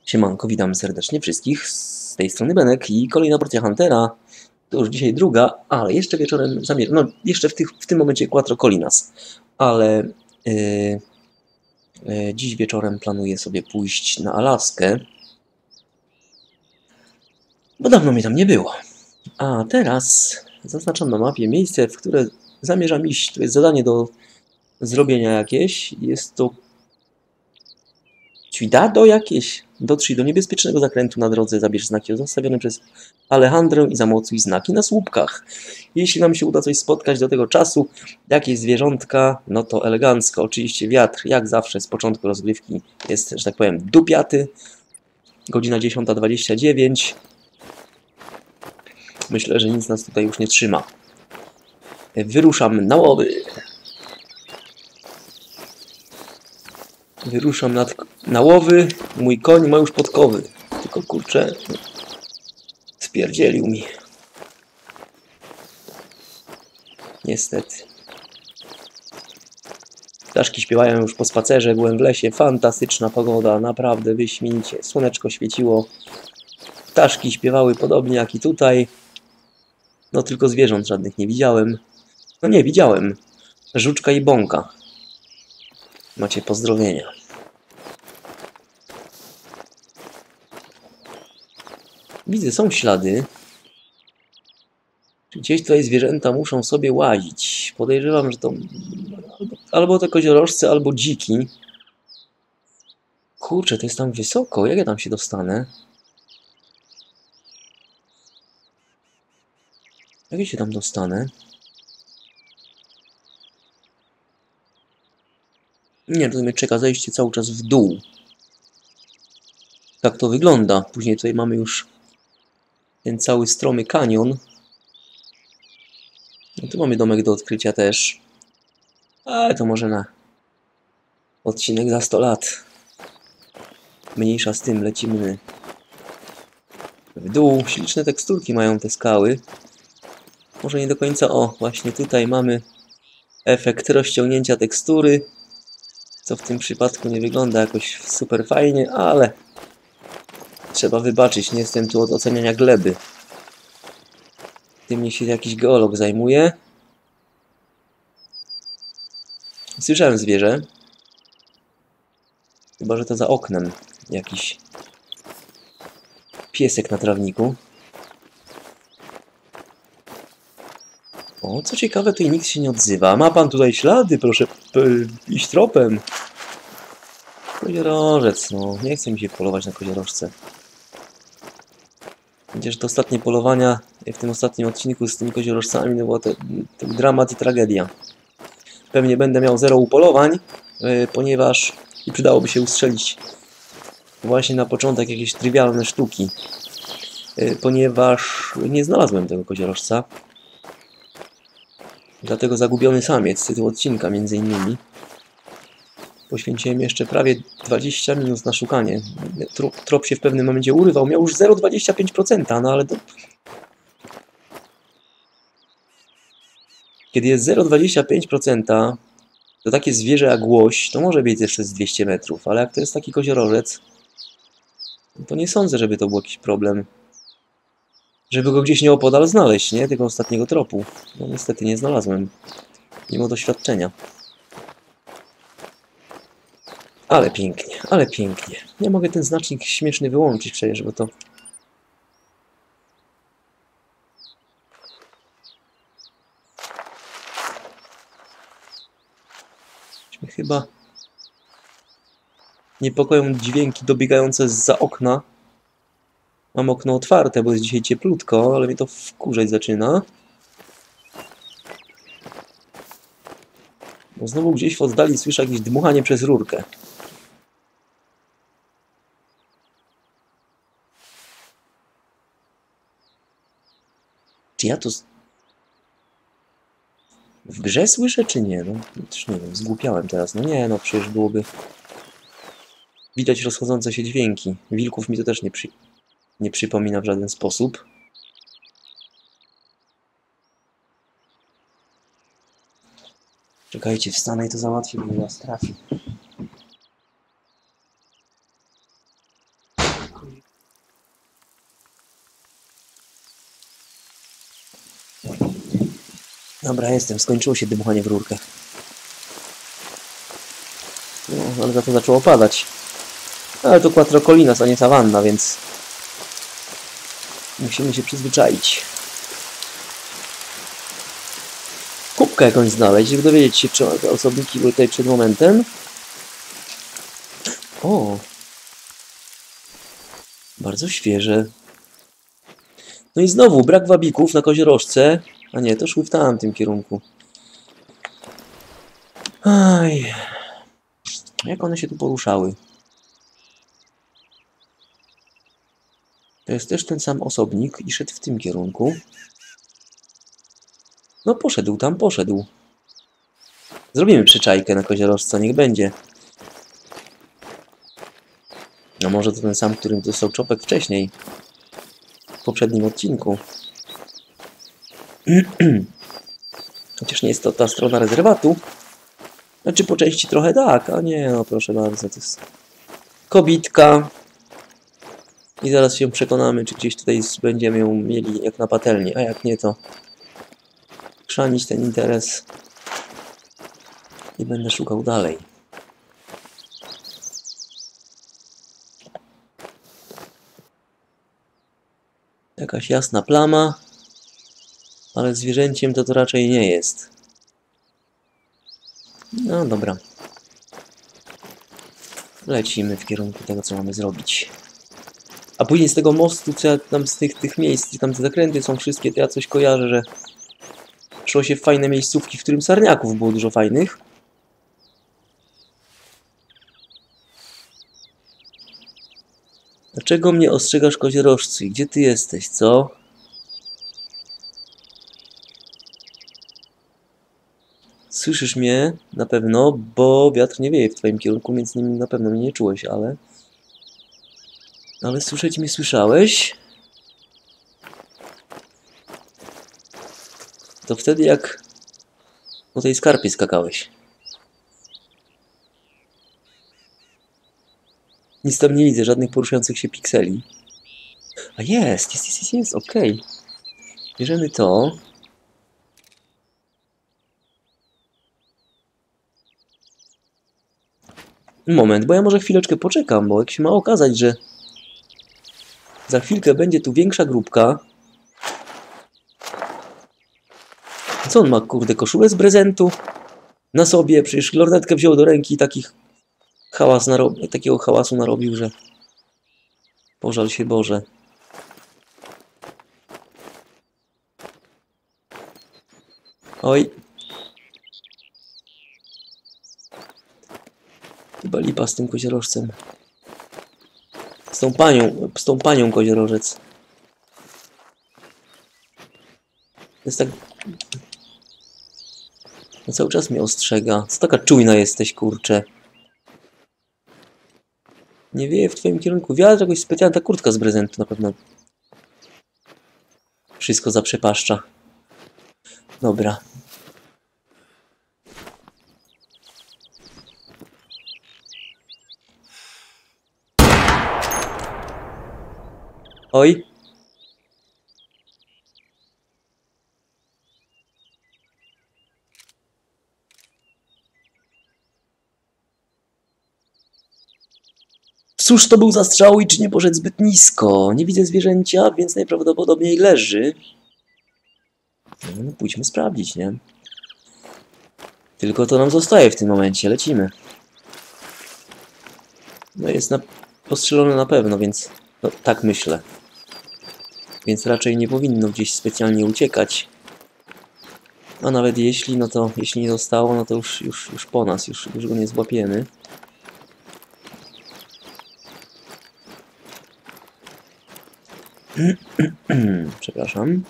Siemanko, witam serdecznie wszystkich z tej strony Benek i kolejna porcja Huntera. To już dzisiaj druga, ale jeszcze wieczorem zamierzam, no jeszcze w tym momencie Quattro Colinas, ale dziś wieczorem planuję sobie pójść na Alaskę, bo dawno mnie tam nie było. A teraz zaznaczam na mapie miejsce, w które zamierzam iść. To jest zadanie do zrobienia jakieś. Jest to Cuidado jakieś. Dotrzyj do niebezpiecznego zakrętu na drodze, zabierz znaki zostawione przez Alejandrę i zamocuj znaki na słupkach. Jeśli nam się uda coś spotkać do tego czasu, jakieś zwierzątka, no to elegancko. Oczywiście wiatr, jak zawsze z początku rozgrywki jest, że tak powiem, dupiaty. Godzina 10:29. Myślę, że nic nas tutaj już nie trzyma. Wyruszam na łowy. Wyruszam na łowy. Mój koń ma już podkowy. Tylko kurczę, spierdzielił mi. Niestety. Ptaszki śpiewają już po spacerze, byłem w lesie, fantastyczna pogoda, naprawdę wyśmienicie. Słoneczko świeciło, ptaszki śpiewały podobnie jak i tutaj. No tylko zwierząt żadnych nie widziałem. No nie, widziałem. Żuczka i bąka. Macie pozdrowienia. Widzę, są ślady. Gdzieś tutaj zwierzęta muszą sobie łazić. Podejrzewam, że to albo te koziorożce, albo dziki. Kurczę, to jest tam wysoko. Jak ja tam się dostanę? Jak ja się tam dostanę? Nie, to mnie czeka zejście cały czas w dół. Tak to wygląda. Później tutaj mamy już ten cały stromy kanion. No tu mamy domek do odkrycia też. Ale to może na odcinek za 100 lat. Mniejsza z tym, lecimy w dół. Śliczne teksturki mają te skały. Może nie do końca. O, właśnie tutaj mamy efekt rozciągnięcia tekstury. Co w tym przypadku nie wygląda jakoś super fajnie, ale trzeba wybaczyć. Nie jestem tu od oceniania gleby. Tym się jakiś geolog zajmuje. Słyszałem zwierzę. Chyba, że to za oknem jakiś piesek na trawniku. O, co ciekawe, tutaj nikt się nie odzywa. Ma pan tutaj ślady? Proszę iść tropem. Koziorożec, no. Nie chce mi się polować na koziorożce. Przecież te ostatnie polowania w tym ostatnim odcinku z tymi koziorożcami to było to dramat i tragedia. Pewnie będę miał 0 upolowań, ponieważ i przydałoby się ustrzelić właśnie na początek jakieś trywialne sztuki. Ponieważ nie znalazłem tego koziorożca. Dlatego zagubiony samiec, tytuł odcinka między innymi. Poświęciłem jeszcze prawie 20 minut na szukanie. Trop się w pewnym momencie urywał. Miał już 0,25%, no ale to... Kiedy jest 0,25%, to takie zwierzę jak łoś, to może być jeszcze z 200 metrów, ale jak to jest taki koziorożec, to nie sądzę, żeby to był jakiś problem. Żeby go gdzieś nieopodal znaleźć, nie? Tego ostatniego tropu. No niestety nie znalazłem. Mimo doświadczenia. Ale pięknie, ale pięknie. Nie mogę ten znacznik śmieszny wyłączyć przecież, bo to... Chyba niepokoją dźwięki dobiegające zza okna. Mam okno otwarte, bo jest dzisiaj cieplutko, ale mnie to wkurzać zaczyna. Bo znowu gdzieś w oddali słyszę jakieś dmuchanie przez rurkę. Czy ja to w grze słyszę, czy nie? No, też nie wiem, zgłupiałem teraz. No nie, no przecież byłoby... Widać rozchodzące się dźwięki. Wilków mi to też nie przypomina w żaden sposób. Czekajcie, wstanę i to załatwię, bo nas trafi. Dobra, jestem. Skończyło się dmuchanie w rurkę. No, ale za to zaczęło padać. Ale to Quattro Colinas, a nie sawanna, więc... musimy się przyzwyczaić. Kubkę jakąś znaleźć, żeby dowiedzieć się, czy te osobniki były tutaj przed momentem. O! Bardzo świeże. No i znowu, brak wabików na koziorożce. A nie, to szły w tamtym kierunku. Aj. Jak one się tu poruszały? To jest też ten sam osobnik i szedł w tym kierunku. No poszedł tam, poszedł. Zrobimy przyczajkę na koziorożce, niech będzie. No może to ten sam, którym dostał czopek wcześniej. W poprzednim odcinku. Chociaż nie jest to ta strona rezerwatu. Znaczy po części trochę tak, a nie, no proszę bardzo, to jest kobitka. I zaraz się przekonamy, czy gdzieś tutaj będziemy ją mieli jak na patelni, a jak nie, to chrzanić ten interes i będę szukał dalej. Jakaś jasna plama, ale zwierzęciem to raczej nie jest. No dobra. Lecimy w kierunku tego, co mamy zrobić. A później z tego mostu, co ja tam z tych miejsc, gdzie tam te zakręty są wszystkie, to ja coś kojarzę, że szło się w fajne miejscówki, w którym sarniaków było dużo fajnych. Dlaczego mnie ostrzegasz, koziorożcy? Gdzie ty jesteś, co? Słyszysz mnie? Na pewno, bo wiatr nie wieje w twoim kierunku, więc nim na pewno mnie nie czułeś, ale... Ale słyszeć mnie słyszałeś? To wtedy jak po tej skarpie skakałeś. Nic tam nie widzę, żadnych poruszających się pikseli. A jest, okej. Bierzemy to. Moment, bo ja może chwileczkę poczekam, bo jak się ma okazać, że za chwilkę będzie tu większa grupka. Co on ma, kurde, koszulę z prezentu? Na sobie, przecież lornetkę wziął do ręki i takiego hałasu narobił, że... Pożal się Boże. Oj. Chyba lipa z tym koziorożcem. Z tą panią koziorożec. Jest tak... No cały czas mnie ostrzega. Co taka czujna jesteś, kurczę. Nie wieje w twoim kierunku wiatr, jakoś specjalna ta kurtka z prezentu na pewno. Wszystko zaprzepaszcza. Dobra. Oj. Cóż to był za strzał i czy nie poszedł zbyt nisko? Nie widzę zwierzęcia, więc najprawdopodobniej leży. No, pójdźmy sprawdzić, nie? Tylko to nam zostaje w tym momencie. Lecimy. No jest postrzelone na pewno, więc... No, tak myślę. Więc raczej nie powinno gdzieś specjalnie uciekać. A nawet jeśli, no to... Jeśli nie zostało, no to już po nas. Już go nie złapiemy. Przepraszam.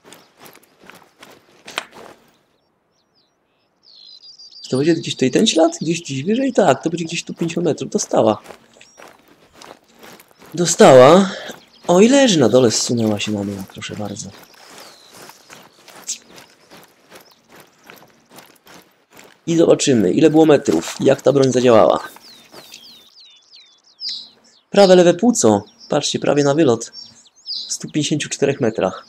Czy to będzie gdzieś tutaj ten ślad? Gdzieś wyżej? Tak, to będzie gdzieś tu 50 metrów. Dostała. Dostała. O, i leży na dole, zsunęła się na dół. Proszę bardzo. I zobaczymy, ile było metrów. Jak ta broń zadziałała. Prawe, lewe płuco. Patrzcie, prawie na wylot. W 154 metrach.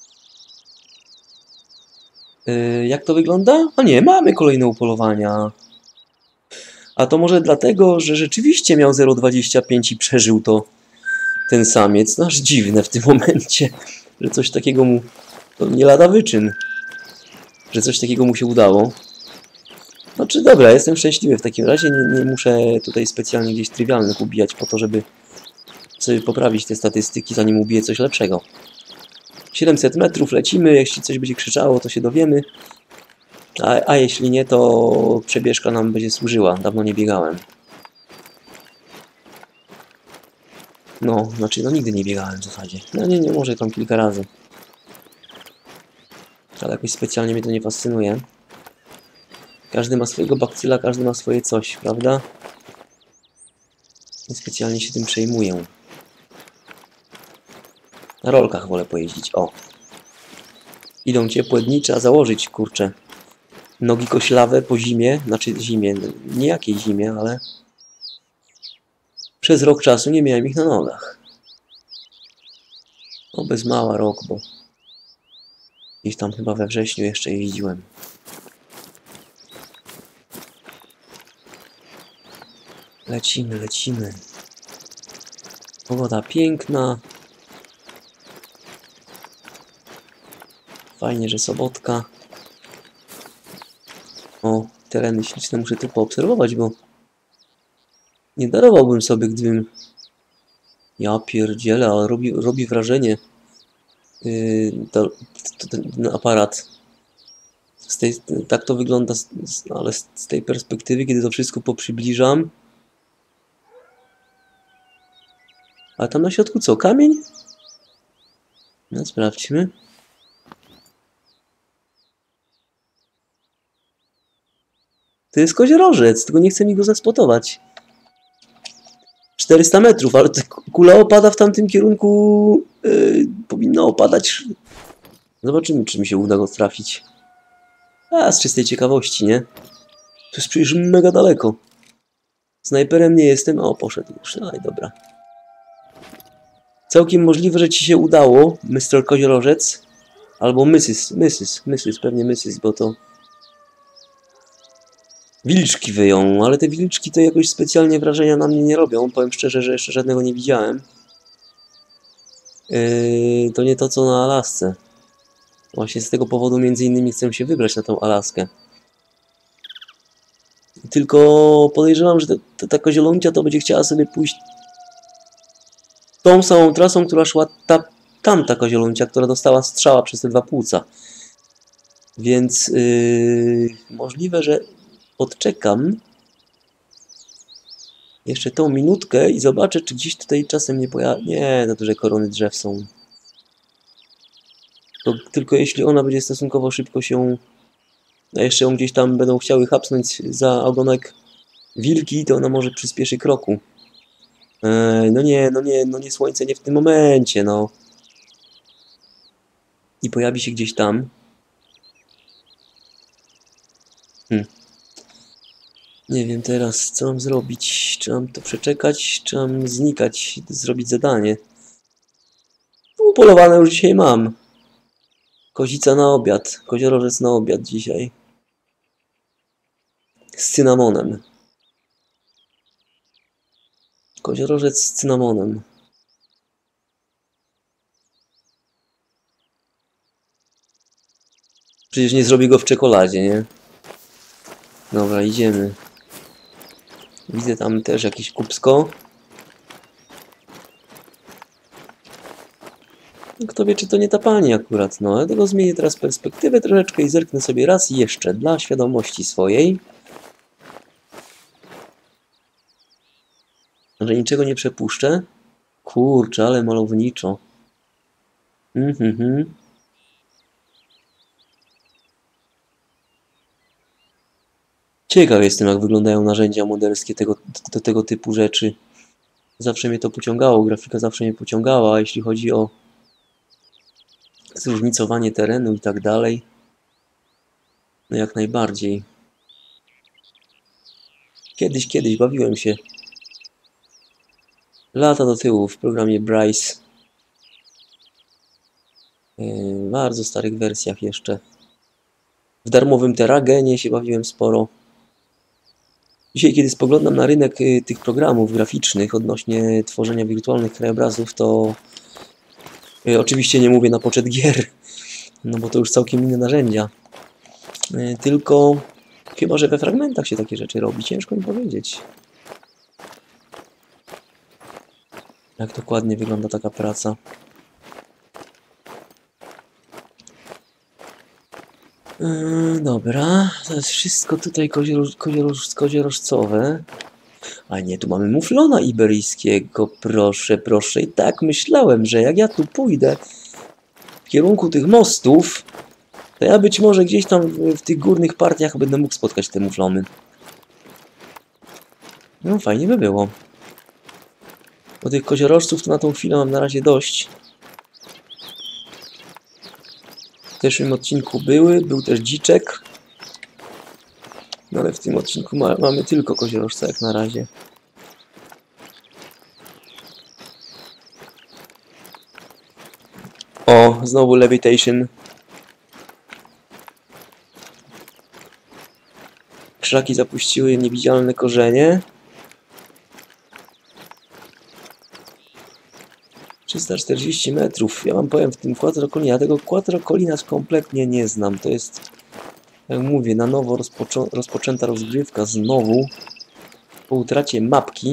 Jak to wygląda? A nie, mamy kolejne upolowania. A to może dlatego, że rzeczywiście miał 0,25 i przeżył to ten samiec. No aż dziwne w tym momencie, że coś takiego mu... To nie lada wyczyn, że coś takiego mu się udało. Znaczy dobra, jestem szczęśliwy w takim razie. Nie muszę tutaj specjalnie gdzieś trywialnych ubijać po to, żeby sobie poprawić te statystyki, zanim ubiję coś lepszego. 700 metrów lecimy, jeśli coś będzie krzyczało, to się dowiemy. A jeśli nie, to przebieżka nam będzie służyła. Dawno nie biegałem. No, znaczy, no nigdy nie biegałem w zasadzie. No nie, może tam kilka razy. Ale jakoś specjalnie mnie to nie fascynuje. Każdy ma swojego bakcyla, każdy ma swoje coś, prawda? Nie specjalnie się tym przejmuję. Na rolkach wolę pojeździć, o. Idą ciepłe dni, trzeba założyć, kurczę. Nogi koślawe po zimie, znaczy zimie, nie jakiej zimie, ale... Przez rok czasu nie miałem ich na nogach. O, bez mała rok, bo... Gdzieś tam chyba we wrześniu jeszcze jeździłem. Lecimy, lecimy. Pogoda piękna. Fajnie, że sobotka. O, tereny śliczne muszę tu poobserwować, bo nie darowałbym sobie, gdybym... Ja pierdzielę, ale robi wrażenie ten aparat. Tak to wygląda, ale z tej perspektywy, kiedy to wszystko poprzybliżam. A tam na środku co? Kamień? No, sprawdźmy. To jest koziorożec, tylko nie chce mi go zaspotować. 400 metrów, ale kula opada w tamtym kierunku. Powinna opadać. Zobaczymy, czy mi się uda go trafić. A, z czystej ciekawości, nie? To jest przecież mega daleko. Snajperem nie jestem. O, poszedł już. No i dobra. Całkiem możliwe, że ci się udało, Mr. Koziorożec. Albo Mrs. Pewnie Mrs., bo to... Wilczki wyją, ale te wilczki to jakoś specjalnie wrażenia na mnie nie robią. Powiem szczerze, że jeszcze żadnego nie widziałem. To nie to, co na Alasce. Właśnie z tego powodu między innymi chcę się wybrać na tą Alaskę. Tylko podejrzewam, że ta kozieloncia to będzie chciała sobie pójść tą samą trasą, która szła tamta kozieloncia, która dostała strzała przez te dwa płuca. Więc możliwe, że odczekam jeszcze tą minutkę i zobaczę, czy gdzieś tutaj czasem nie pojawi... Nie, za duże korony drzew są. To tylko jeśli ona będzie stosunkowo szybko się... A jeszcze ją gdzieś tam będą chciały chapsnąć za ogonek wilki, to ona może przyspieszy kroku. No nie, słońce nie w tym momencie, no. I pojawi się gdzieś tam. Nie wiem teraz, co mam zrobić. Czy mam to przeczekać, czy mam znikać, zrobić zadanie. Upolowane już dzisiaj mam. Kozica na obiad. Koziorożec na obiad dzisiaj. Z cynamonem. Koziorożec z cynamonem. Przecież nie zrobię go w czekoladzie, nie? Dobra, idziemy. Widzę tam też jakieś kupsko. Kto wie, czy to nie ta pani akurat, no. Dlatego zmienię teraz perspektywę troszeczkę i zerknę sobie raz jeszcze dla świadomości swojej. Że niczego nie przepuszczę. Kurczę, ale malowniczo. Ciekaw jestem, jak wyglądają narzędzia moderskie do tego typu rzeczy. Zawsze mnie to pociągało, grafika zawsze mnie pociągała, a jeśli chodzi o zróżnicowanie terenu i tak dalej, no jak najbardziej. Kiedyś bawiłem się Lata do tyłu w programie Bryce. W bardzo starych wersjach jeszcze. W darmowym Terragenie się bawiłem sporo. Dzisiaj, kiedy spoglądam na rynek tych programów graficznych odnośnie tworzenia wirtualnych krajobrazów, to oczywiście nie mówię na poczet gier, no bo to już całkiem inne narzędzia. Tylko chyba, że we fragmentach się takie rzeczy robi, ciężko mi powiedzieć. Jak dokładnie wygląda taka praca. Dobra, to jest wszystko tutaj koziorożcowe. A nie, tu mamy muflona iberyjskiego, proszę, proszę. I tak myślałem, że jak ja tu pójdę w kierunku tych mostów, to ja być może gdzieś tam w tych górnych partiach będę mógł spotkać te muflony. No fajnie by było. Bo tych koziorożców to na tą chwilę mam na razie dość. W zeszłym odcinku był też dziczek. No ale w tym odcinku mamy tylko koziorożca jak na razie. O, znowu levitation. Krzaki zapuściły niewidzialne korzenie. 340 metrów. Ja wam powiem w tym Quattrocolinie. Ja tego Quattrocolina kompletnie nie znam. To jest, jak mówię, na nowo rozpoczęta rozgrywka znowu. Po utracie mapki.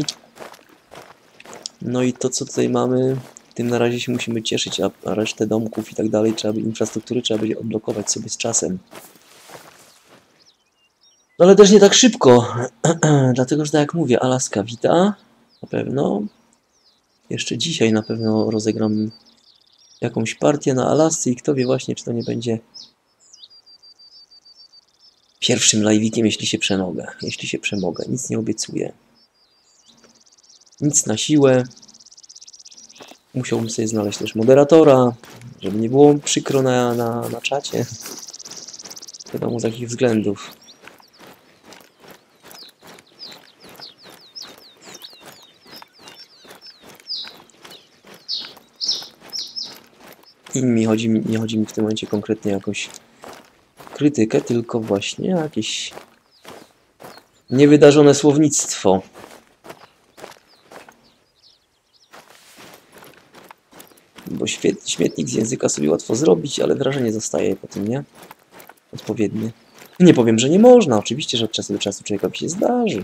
No i to, co tutaj mamy, tym na razie się musimy cieszyć, a resztę domków i tak dalej, infrastruktury trzeba będzie odblokować sobie z czasem. No ale też nie tak szybko, dlatego, że tak jak mówię, Alaska wita, na pewno. Jeszcze dzisiaj na pewno rozegram jakąś partię na Alasce i kto wie właśnie, czy to nie będzie pierwszym live'ikiem, jeśli się przemogę. Jeśli się przemogę, nic nie obiecuję. Nic na siłę. Musiałbym sobie znaleźć też moderatora, żeby nie było przykro na czacie. Wiadomo z jakich względów. I nie chodzi mi w tym momencie konkretnie o jakąś krytykę, tylko właśnie jakieś niewydarzone słownictwo. Bo śmietnik z języka sobie łatwo zrobić, ale wrażenie zostaje po tym, nie? Odpowiednie. Nie powiem, że nie można. Oczywiście, że od czasu do czasu człowiekowi się zdarzy.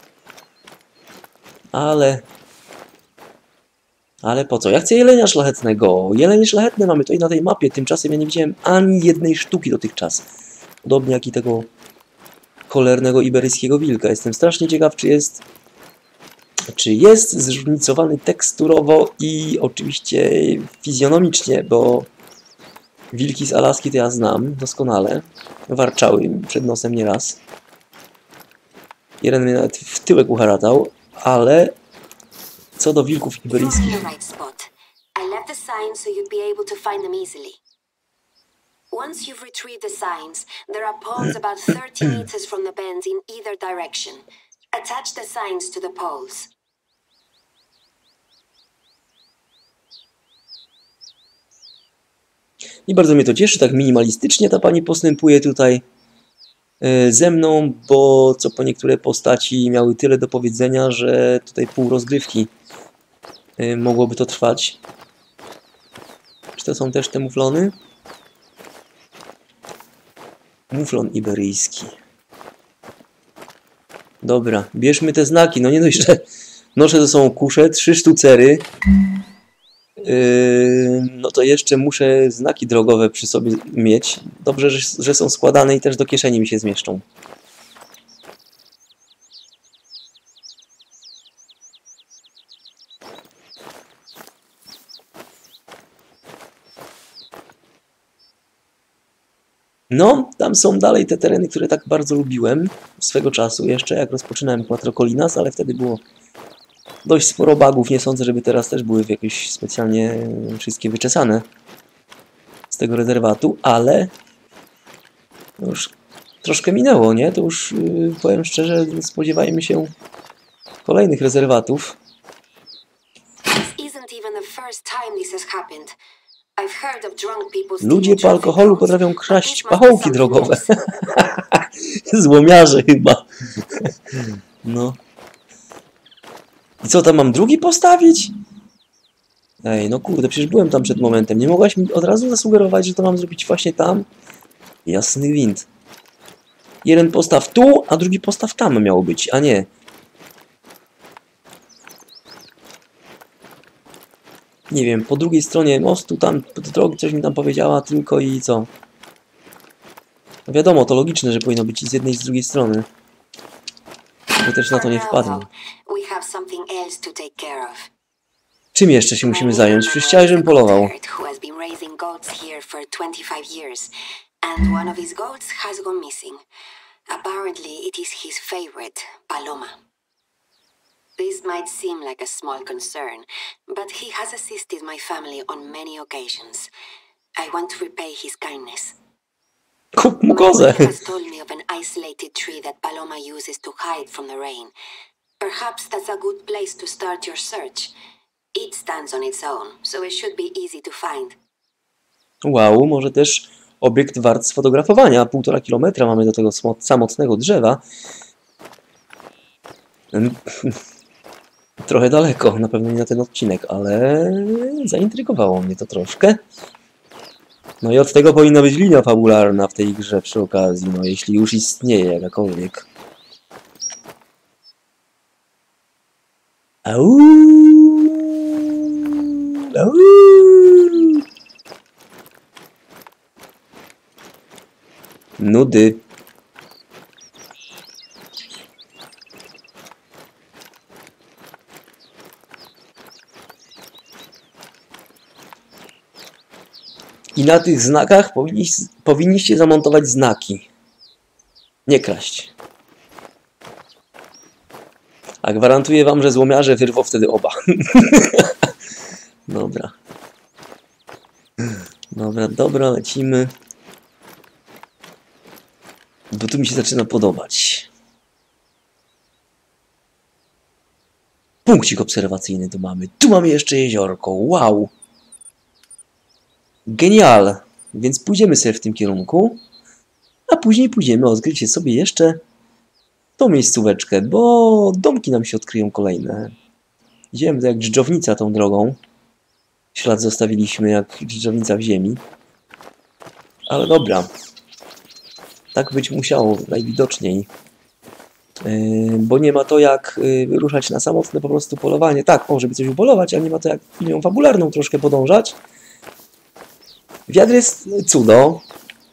Ale po co? Ja chcę jelenia szlachetnego. Jelenie szlachetne mamy tutaj na tej mapie. Tymczasem ja nie widziałem ani jednej sztuki dotychczas. Podobnie jak i tego cholernego iberyjskiego wilka. Jestem strasznie ciekaw, czy jest zróżnicowany teksturowo i oczywiście fizjonomicznie, bo wilki z Alaski to ja znam doskonale. Warczały przed nosem nieraz. Jeden mnie nawet w tyłek uharatał, ale co do wilków iberyjskich... Once you've retrieved the signs, there are poles about 30 meters from the bends in either direction. Attach the signs to the poles. I bardzo mnie to cieszy, tak minimalistycznie ta pani postępuje tutaj ze mną, bo co po niektóre postaci miały tyle do powiedzenia, że tutaj pół rozgrywki mogłoby to trwać. Czy to są też te muflony? Muflon iberyjski. Dobra, bierzmy te znaki. No nie dość, że noszę ze sobą kusze, 3 sztucery. No to jeszcze muszę znaki drogowe przy sobie mieć. Dobrze, że są składane i też do kieszeni mi się zmieszczą. No, tam są dalej te tereny, które tak bardzo lubiłem swego czasu jeszcze, jak rozpoczynałem Quattrocolinas, ale wtedy było dość sporo bugów. Nie sądzę, żeby teraz też były jakieś specjalnie wszystkie wyczesane z tego rezerwatu, ale już troszkę minęło, nie? To już powiem szczerze, spodziewajmy się kolejnych rezerwatów. isn't even the first time this has happened. I've heard of drunk people Ludzie po alkoholu potrafią kraść but this must be pachołki something drogowe. else. Złomiarze chyba. No. I co, tam mam drugi postawić? Ej, no kurde, przecież byłem tam przed momentem. Nie mogłaś mi od razu zasugerować, że to mam zrobić właśnie tam? Jasny gwint. Jeden postaw tu, a drugi postaw tam miało być, a nie. Nie wiem, po drugiej stronie mostu, tam, po drogi coś mi tam powiedziała tylko i co? No wiadomo, to logiczne, że powinno być i z jednej i z drugiej strony. Bo też na to nie wpadnę. We have something else to take care of. Czym jeszcze się musimy zająć? Przecież chciałeś, żebym polował. Who has been raising goats here for 25 years, and one of his goats has gone missing. Apparently, it is his favorite, Paloma. This might seem like a small concern, but he has assisted my family on many occasions. I want to repay his kindness. Kup mu My kozę. wife has told me of an isolated tree that Paloma uses to hide from the rain. Perhaps that's a good place to start your search. It stands on its own, so it should be easy to find. Wow, może też obiekt wart sfotografowania. 1,5 kilometra mamy do tego samotnego drzewa. Trochę daleko, na pewno nie na ten odcinek, ale zaintrygowało mnie to troszkę. No i od tego powinna być linia fabularna w tej grze przy okazji, no jeśli już istnieje jakakolwiek. Au! Au! Nudy. I na tych znakach powinniście zamontować znaki. Nie kraść. A gwarantuję wam, że złomiarze wyrwą wtedy oba. Dobra. Dobra, lecimy. Bo tu mi się zaczyna podobać. Punkcik obserwacyjny tu mamy. Tu mamy jeszcze jeziorko. Wow! Genial! Więc pójdziemy sobie w tym kierunku. A później pójdziemy odkryć sobie jeszcze tą miejscóweczkę, bo domki nam się odkryją kolejne. Idziemy jak dżdżownica tą drogą. Ślad zostawiliśmy jak dżdżownica w ziemi. Ale dobra. Tak być musiało najwidoczniej. Bo nie ma to jak ruszać na samotne po prostu polowanie. Tak, żeby coś upolować, ale nie ma to jak linią fabularną troszkę podążać. Wiatr jest cudo.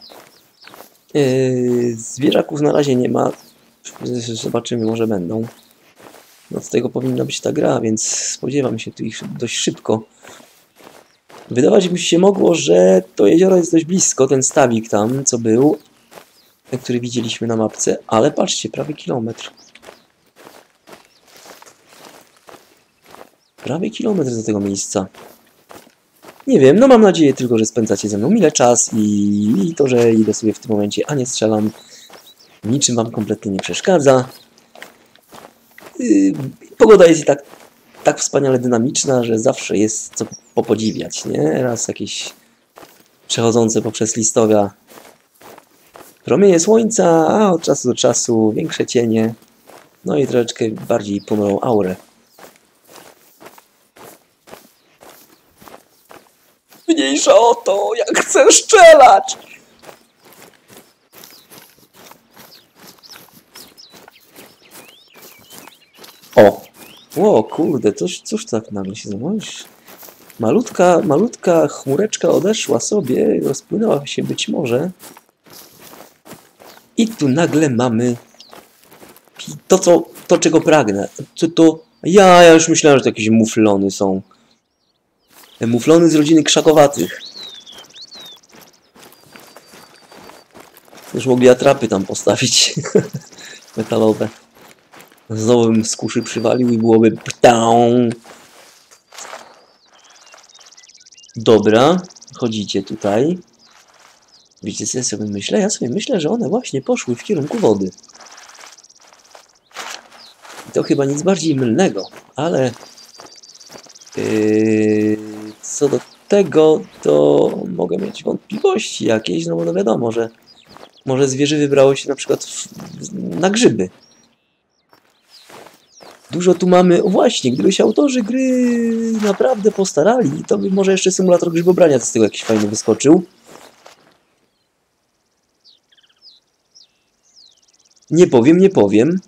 Zwierzaków na razie nie ma. Zobaczymy, może będą. No z tego powinna być ta gra, więc spodziewam się tu ich dość szybko. Wydawać by się mogło, że to jezioro jest dość blisko, ten stawik tam, co był, który widzieliśmy na mapce, ale patrzcie, prawie kilometr. Prawie kilometr do tego miejsca. Nie wiem, no mam nadzieję tylko, że spędzacie ze mną mile czas i to, że idę sobie w tym momencie, a nie strzelam, niczym wam kompletnie nie przeszkadza. Pogoda jest i tak wspaniale dynamiczna, że zawsze jest co popodziwiać, nie? Raz jakieś przechodzące poprzez listowia promienie słońca, a od czasu do czasu większe cienie, no i troszeczkę bardziej ponurą aurę. Mniejsza o to, jak chcę strzelać! O kurde, cóż tak nagle się zamówisz? Malutka chmureczka odeszła sobie, rozpłynęła się być może. I tu nagle mamy to czego pragnę. Ja już myślałem, że to jakieś muflony są. Muflony z rodziny krzakowatych. Już mogli atrapy tam postawić. Metalowe. Znowu bym z kuszy przywalił i byłoby ptał. Dobra, chodzicie tutaj. Wiecie co ja sobie myślę? Ja sobie myślę, że one właśnie poszły w kierunku wody. I to chyba nic bardziej mylnego, ale co do tego, to mogę mieć wątpliwości jakieś, no bo no wiadomo, że może zwierzę wybrało się na przykład na grzyby. Dużo tu mamy... O właśnie, gdyby się autorzy gry naprawdę postarali, to by może jeszcze symulator grzybobrania z tego jakiś fajny wyskoczył. Nie powiem.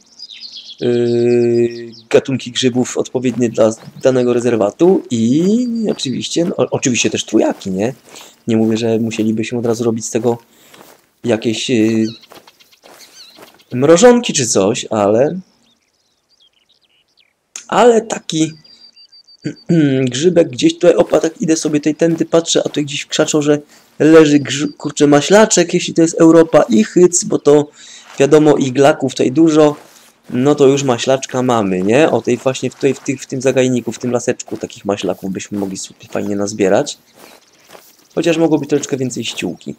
Gatunki grzybów odpowiednie dla danego rezerwatu i oczywiście, no, oczywiście też trójaki, nie? Nie mówię, że musielibyśmy od razu robić z tego jakieś mrożonki czy coś, ale taki grzybek gdzieś tutaj, opa, tak idę sobie tutaj tędy, patrzę, a tutaj gdzieś w krzaczorze leży, kurczę, maślaczek, jeśli to jest Europa i hyc, bo to wiadomo, iglaków tutaj dużo, no to już maślaczka mamy, nie? O tej właśnie tutaj w tym zagajniku, w tym laseczku takich maślaków byśmy mogli sobie fajnie nazbierać. Chociaż mogłoby troszeczkę więcej ściółki.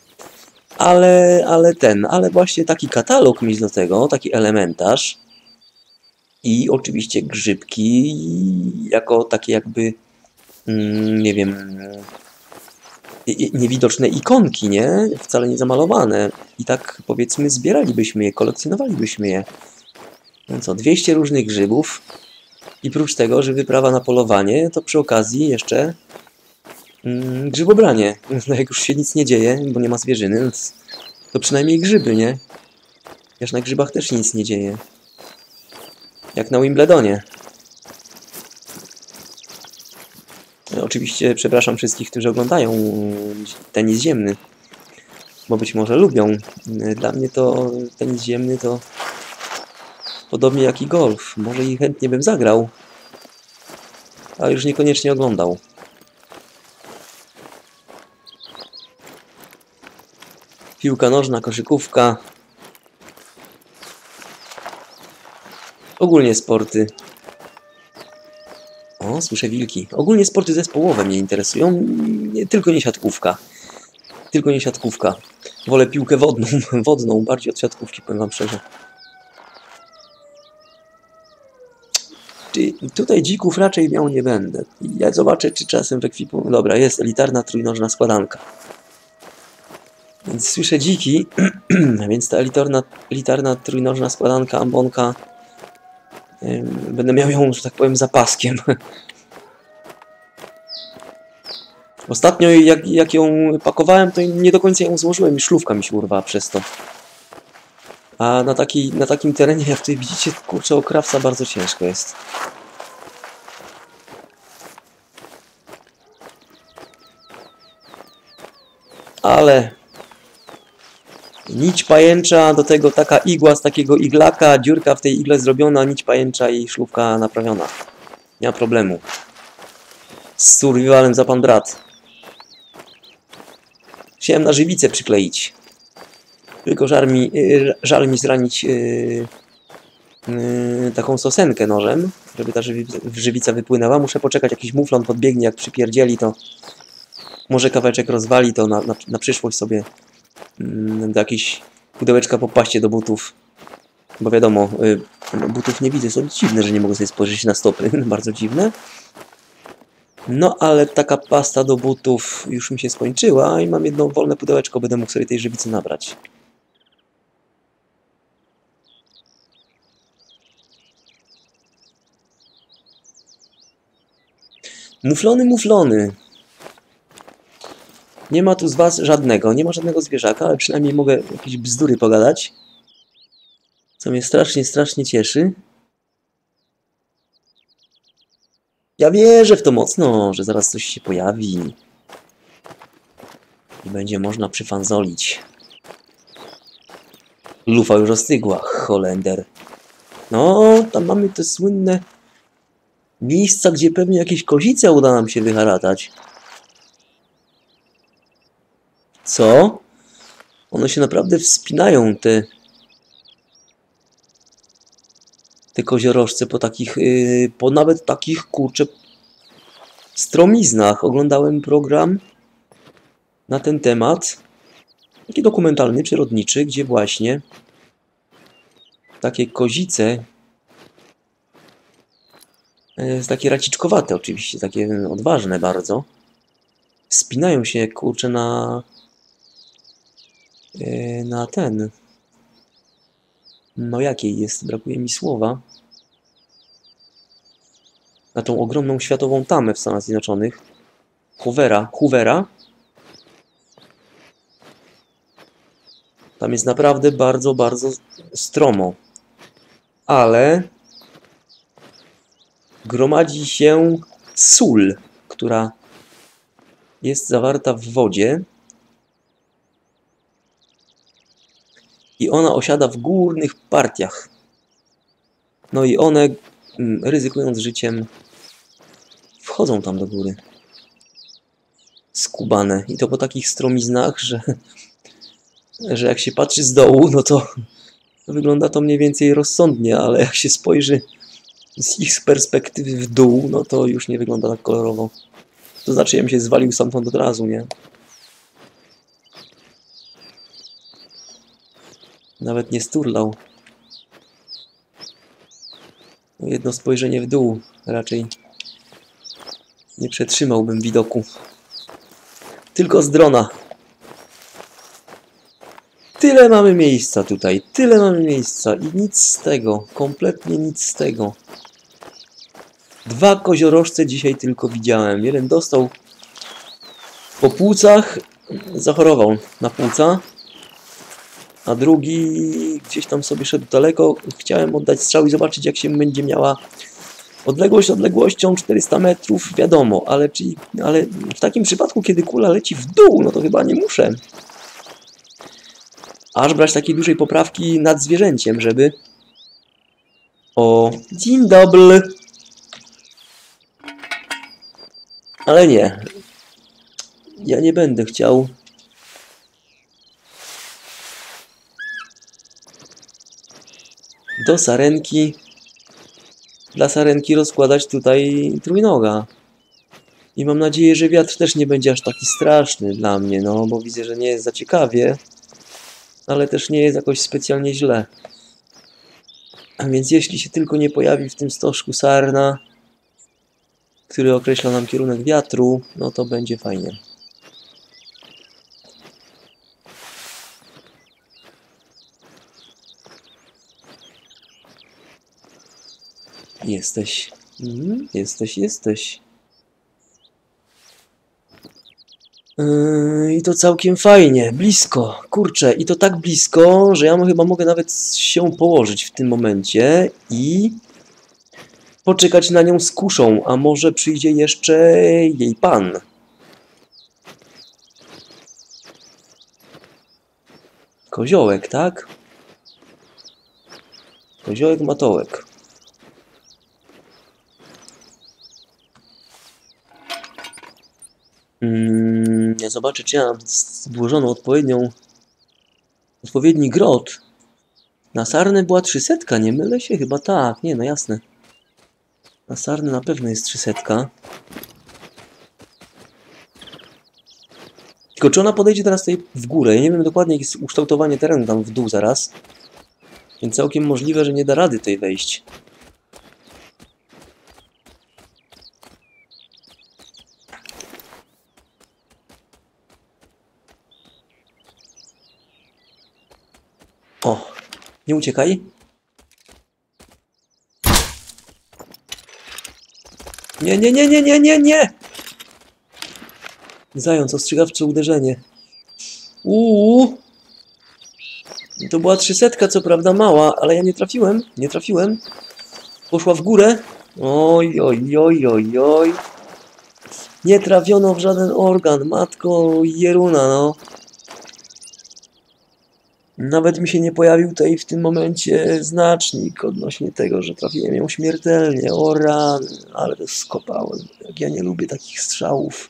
Ale właśnie taki katalog mieć do tego, taki elementarz i oczywiście grzybki jako takie jakby, nie wiem, niewidoczne ikonki, nie? Wcale nie zamalowane. I tak powiedzmy zbieralibyśmy je, kolekcjonowalibyśmy je. No co, 200 różnych grzybów i prócz tego, że wyprawa na polowanie, to przy okazji jeszcze grzybobranie. No jak już się nic nie dzieje, bo nie ma zwierzyny, to przynajmniej grzyby, nie? Chociaż na grzybach też się nic nie dzieje. Jak na Wimbledonie. Oczywiście przepraszam wszystkich, którzy oglądają tenis ziemny, bo być może lubią. Dla mnie to tenis ziemny to podobnie jak i golf. Może i chętnie bym zagrał, ale już niekoniecznie oglądał. Piłka nożna, koszykówka. Ogólnie sporty. O, słyszę wilki. Ogólnie sporty zespołowe mnie interesują, tylko nie siatkówka. Tylko nie siatkówka. Wolę piłkę wodną bardziej od siatkówki, powiem wam szczerze. Tutaj dzików raczej miał nie będę. Ja zobaczę, czy czasem w ekwipunku... Dobra, jest elitarna trójnożna składanka. Więc słyszę dziki, więc ta elitarna trójnożna składanka, ambonka, będę miał ją, że tak powiem, zapaskiem. Ostatnio jak ją pakowałem, to nie do końca ją złożyłem i szlufka mi się urwała przez to. A na takim terenie, jak tutaj widzicie, kurczę, okrawca bardzo ciężko jest. Ale nić pajęcza, do tego taka igła z takiego iglaka, dziurka w tej igle zrobiona, nić pajęcza i szlufka naprawiona. Nie ma problemu. Z survivalem za pan brat. Chciałem na żywicę przykleić. Tylko żal mi zranić taką sosenkę nożem, żeby ta żywica wypłynęła. Muszę poczekać, jakiś muflon podbiegnie, jak przypierdzieli, to może kawałeczek rozwali, to na przyszłość sobie do jakiejś pudełeczka po paście do butów. Bo wiadomo, butów nie widzę, są dziwne, że nie mogę sobie spojrzeć na stopy, bardzo dziwne. No ale taka pasta do butów już mi się skończyła i mam jedno wolne pudełeczko, będę mógł sobie tej żywicy nabrać. Muflony. Nie ma tu z was żadnego, nie ma żadnego zwierzaka, ale przynajmniej mogę jakieś bzdury pogadać. Co mnie strasznie cieszy. Ja wierzę w to mocno, że zaraz coś się pojawi. I będzie można przyfanzolić. Lufa już ostygła, Holender. No, tam mamy te słynne miejsca, gdzie pewnie jakieś kozice uda nam się wyharatać. Co? One się naprawdę wspinają, te koziorożce po takich, po nawet takich, kurczę, stromiznach. Oglądałem program na ten temat, taki dokumentalny, przyrodniczy, gdzie właśnie takie kozice, takie raciczkowate oczywiście, takie odważne bardzo, spinają się, kurczę, na ten. No jakiej jest? Brakuje mi słowa. Na tą ogromną światową tamę w Stanach Zjednoczonych. Hoovera. Tam jest naprawdę bardzo, bardzo stromo. Ale gromadzi się sól, która jest zawarta w wodzie. I ona osiada w górnych partiach. No i one, ryzykując życiem, wchodzą tam do góry. Skubane. I to po takich stromiznach, że jak się patrzy z dołu, no to wygląda to mniej więcej rozsądnie, ale jak się spojrzy z ich perspektywy w dół, no to już nie wygląda tak kolorowo. To znaczy, ja bym się zwalił stamtąd od razu, nie? Nawet nie sturlał. Jedno spojrzenie w dół raczej nie przetrzymałbym widoku. Tylko z drona. Tyle mamy miejsca tutaj. Tyle mamy miejsca i nic z tego. Kompletnie nic z tego. 2 koziorożce dzisiaj tylko widziałem. Jeden dostał po płucach. Zachorował na płuca. A drugi gdzieś tam sobie szedł daleko. Chciałem oddać strzał i zobaczyć, jak się będzie miała odległość odległością 400 metrów. Wiadomo, ale w takim przypadku, kiedy kula leci w dół, no to chyba nie muszę aż brać takiej dużej poprawki nad zwierzęciem, żeby... O, dzień dobry! Ale nie. Ja nie będę chciał... do sarenki... Dla sarenki rozkładać tutaj trójnoga. I mam nadzieję, że wiatr też nie będzie aż taki straszny dla mnie, no, bo widzę, że nie jest za ciekawie. Ale też nie jest jakoś specjalnie źle. A więc jeśli się tylko nie pojawi w tym stożku sarna, który określa nam kierunek wiatru, no to będzie fajnie. Jesteś. Jesteś. I to całkiem fajnie, blisko, kurczę, i to tak blisko, że ja chyba mogę nawet się położyć w tym momencie i poczekać na nią z kuszą, a może przyjdzie jeszcze jej pan. Koziołek, tak? Koziołek matołek. Ja zobaczę, czy ja mam złożoną odpowiedni grot. Na sarnę była 300, nie mylę się? Chyba tak, nie, no jasne. Na sarnę na pewno jest 300. Tylko czy ona podejdzie teraz tutaj w górę? Ja nie wiem dokładnie, jakie jest ukształtowanie terenu tam w dół zaraz. Więc całkiem możliwe, że nie da rady tutaj wejść. O, nie uciekaj. Nie! Zając, ostrzegawcze uderzenie. To była 300, co prawda mała, ale ja nie trafiłem. Poszła w górę. Oj. Nie trafiono w żaden organ, matko Jeruna, no. Nawet mi się nie pojawił tutaj w tym momencie znacznik odnośnie tego, że trafiłem ją śmiertelnie. O rany, ale to skopałem. Jak ja nie lubię takich strzałów.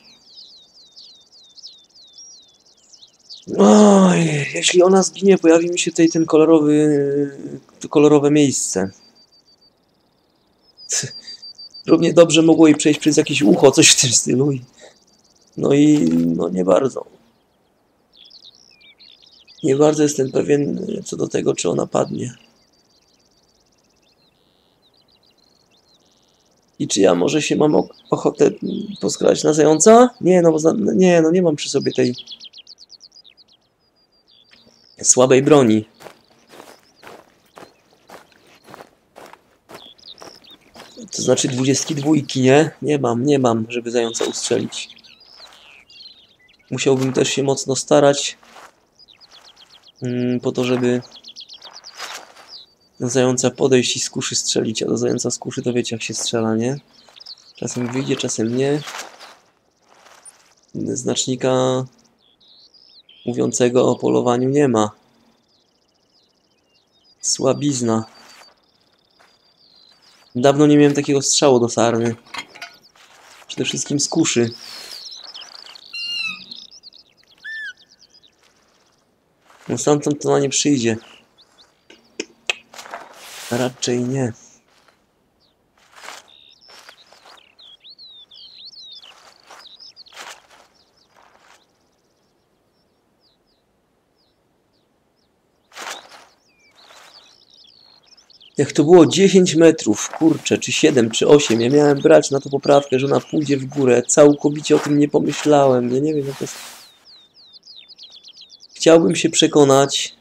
Oj, jeśli ona zginie, pojawi mi się tutaj kolorowe miejsce. Równie dobrze mogło jej przejść przez jakieś ucho, coś w tym stylu. No nie bardzo. Nie bardzo jestem pewien co do tego, czy ona padnie. I czy ja może się mam ochotę poskrać na zająca? Nie, no bo nie, no nie mam przy sobie tej słabej broni. To znaczy 22, nie? Nie mam, żeby zająca ustrzelić. Musiałbym też się mocno starać po to, żeby do zająca podejść i z kuszy strzelić, a do zająca z kuszy to wiecie jak się strzela, nie? Czasem wyjdzie, czasem nie. Znacznika mówiącego o polowaniu nie ma. Słabizna. Dawno nie miałem takiego strzału do sarny. Przede wszystkim z kuszy. No stamtąd to na nie przyjdzie. Raczej nie. Jak to było 10 metrów, kurczę, czy 7, czy 8, ja miałem brać na to poprawkę, że ona pójdzie w górę. Całkowicie o tym nie pomyślałem. Ja nie wiem, jak to jest. Chciałbym się przekonać,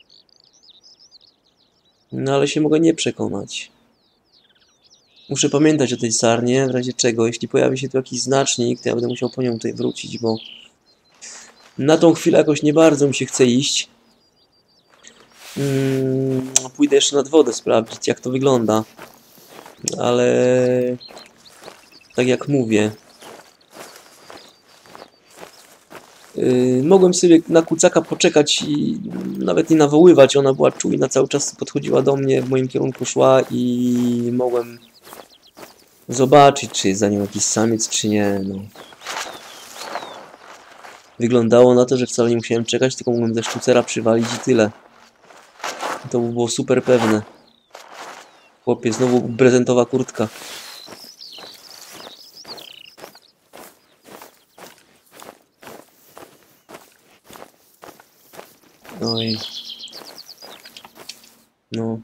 no ale się mogę nie przekonać. Muszę pamiętać o tej sarnie, w razie czego, jeśli pojawi się tu jakiś znacznik, to ja będę musiał po nią tutaj wrócić, bo na tą chwilę jakoś nie bardzo mi się chce iść. Pójdę jeszcze nad wodę sprawdzić, jak to wygląda. Ale tak jak mówię, mogłem sobie na kucaka poczekać i nawet nie nawoływać. Ona była czujna, cały czas podchodziła do mnie, w moim kierunku szła i mogłem zobaczyć, czy jest za nią jakiś samiec, czy nie. No. Wyglądało na to, że wcale nie musiałem czekać, tylko mogłem ze sztucera przywalić i tyle. To by było super pewne. Chłopie, znowu prezentowa kurtka. Oj. No.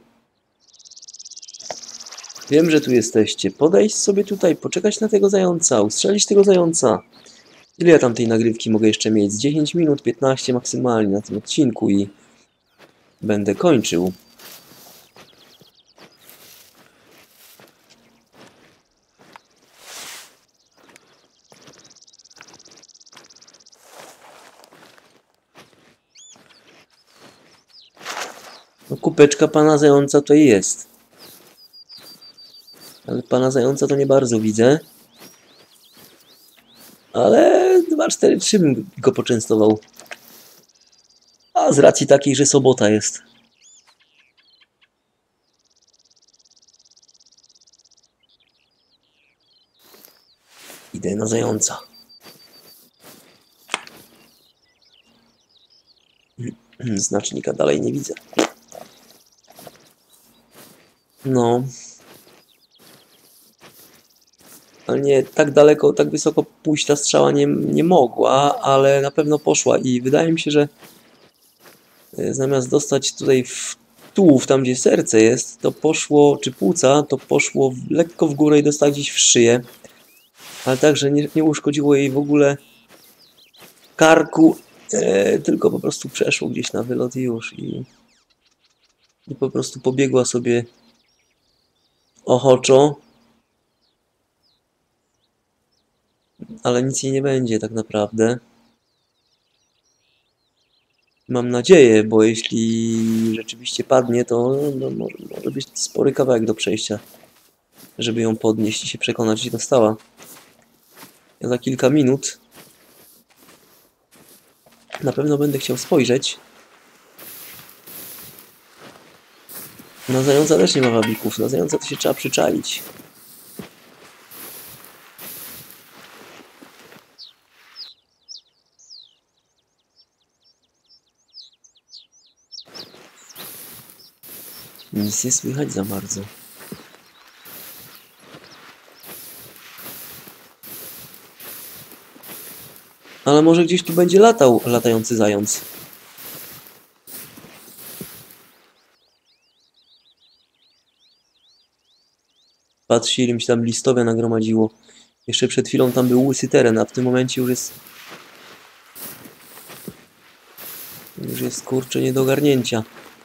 Wiem, że tu jesteście. Podejść sobie tutaj, poczekać na tego zająca, ustrzelić tego zająca. Ile ja tam tej nagrywki mogę jeszcze mieć? Z 10 minut, 15 maksymalnie na tym odcinku i będę kończył. No, kupeczka pana zająca to jest. Ale pana zająca to nie bardzo widzę. Ale 2, 4, 3 bym go poczęstował. A z racji takiej, że sobota jest. Idę na zająca. Znacznika dalej nie widzę. No. Ale nie, tak daleko, tak wysoko pójść ta strzała nie mogła, ale na pewno poszła i wydaje mi się, że zamiast dostać tutaj w tułów, tam gdzie serce jest, to poszło, czy płuca, to poszło lekko w górę i dostała gdzieś w szyję. Ale tak, że nie uszkodziło jej w ogóle karku, tylko po prostu przeszło gdzieś na wylot i już. I po prostu pobiegła sobie ochoczo. Ale nic jej nie będzie tak naprawdę. Mam nadzieję, bo jeśli rzeczywiście padnie, to no, może być spory kawałek do przejścia, żeby ją podnieść i się przekonać, że dostała. Ja za kilka minut na pewno będę chciał spojrzeć. Na zająca też nie ma wabików, na zająca to się trzeba przyczaić. Nic nie słychać za bardzo. Ale może gdzieś tu będzie latał latający zając. Patrzcie, ile mi się tam listowia nagromadziło. Jeszcze przed chwilą tam był łysy teren, a w tym momencie już jest... Już jest, kurczę, nie do ogarnięcia.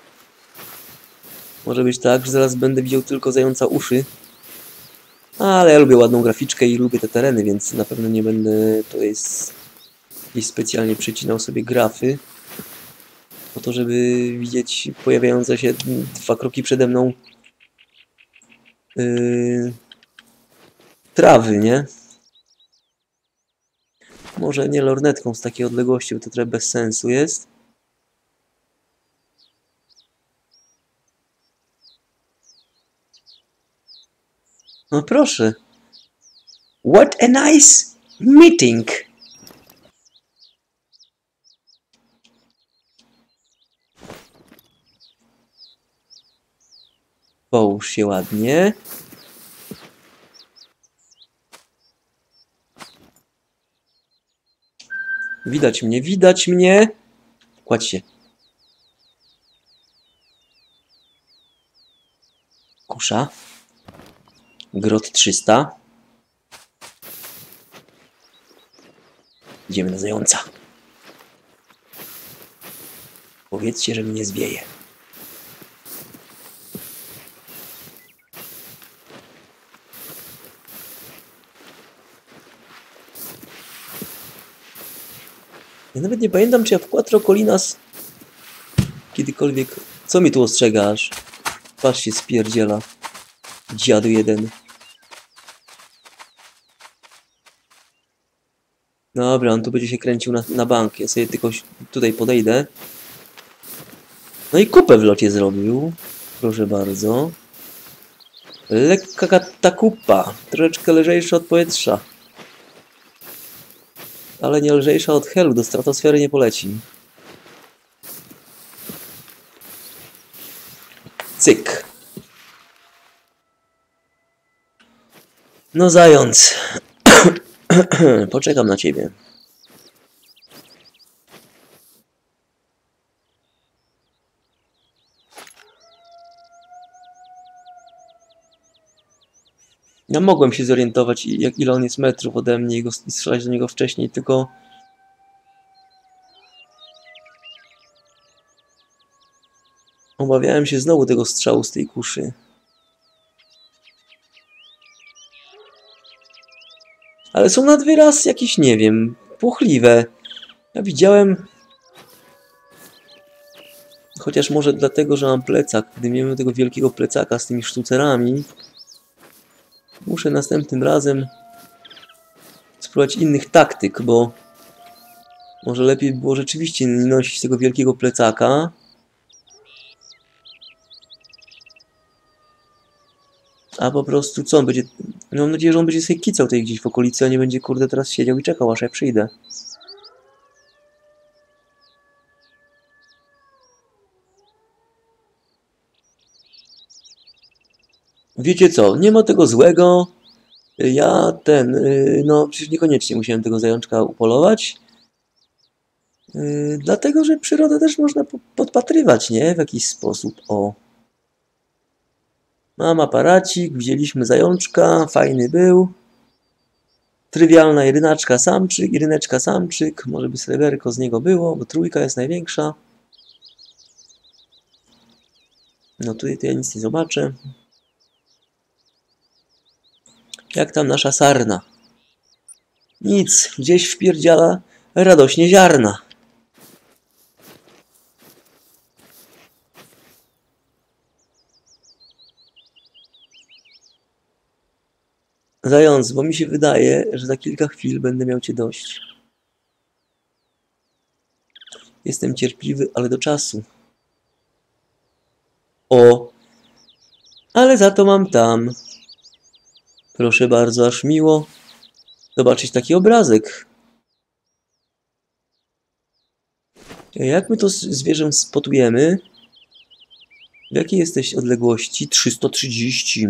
Może być tak, że zaraz będę widział tylko zająca uszy. Ale ja lubię ładną graficzkę i lubię te tereny, więc na pewno nie będę tutaj gdzieś specjalnie przecinał sobie grafy. Po to, żeby widzieć pojawiające się 2 kroki przede mną trawy, nie? Może nie lornetką z takiej odległości, bo to trochę bez sensu jest. No proszę. What a nice meeting! Połóż się ładnie. Widać mnie, widać mnie! Kładź się. Kusza. Grot 300. Idziemy na zająca. Powiedzcie, że mnie zwieje. Ja nawet nie pamiętam, czy ja w Quattro Colinas kiedykolwiek... Co mi tu ostrzegasz? Patrz się spierdziela. Dziadu jeden. Dobra, on tu będzie się kręcił na bank. Ja sobie tylko tutaj podejdę. No i kupę w locie zrobił. Proszę bardzo. Lekka ta kupa. Troszeczkę lżejsza od powietrza. Ale nie lżejsza od helu. Do stratosfery nie poleci. Cyk. No zając. Poczekam na ciebie. Ja mogłem się zorientować, ile on jest metrów ode mnie i strzelać do niego wcześniej, tylko... Obawiałem się znowu tego strzału z tej kuszy. Ale są nad wyraz jakieś, nie wiem, płochliwe. Ja widziałem... Chociaż może dlatego, że mam plecak. Gdy miałem tego wielkiego plecaka z tymi sztucerami, muszę następnym razem spróbować innych taktyk, bo może lepiej było rzeczywiście nie nosić tego wielkiego plecaka. A po prostu co on będzie... Mam nadzieję, że on będzie sobie kicał tutaj gdzieś w okolicy, a nie będzie, kurde, teraz siedział i czekał, aż ja przyjdę. Wiecie co, nie ma tego złego. Ja no przecież niekoniecznie musiałem tego zajączka upolować. Dlatego, że przyrodę też można podpatrywać, nie? W jakiś sposób, o. Mam aparacik, wzięliśmy zajączka, fajny był. Trywialna jedynaczka samczyk, jedyneczka samczyk, może by sreberko z niego było, bo trójka jest największa. No tutaj to ja nic nie zobaczę. Jak tam nasza sarna? Nic, gdzieś wpierdziala radośnie ziarna. Zając, bo mi się wydaje, że za kilka chwil będę miał cię dość. Jestem cierpliwy, ale do czasu. O! Ale za to mam tam. Proszę bardzo, aż miło zobaczyć taki obrazek. Jak my to zwierzę spotujemy? W jakiej jesteś odległości? 330.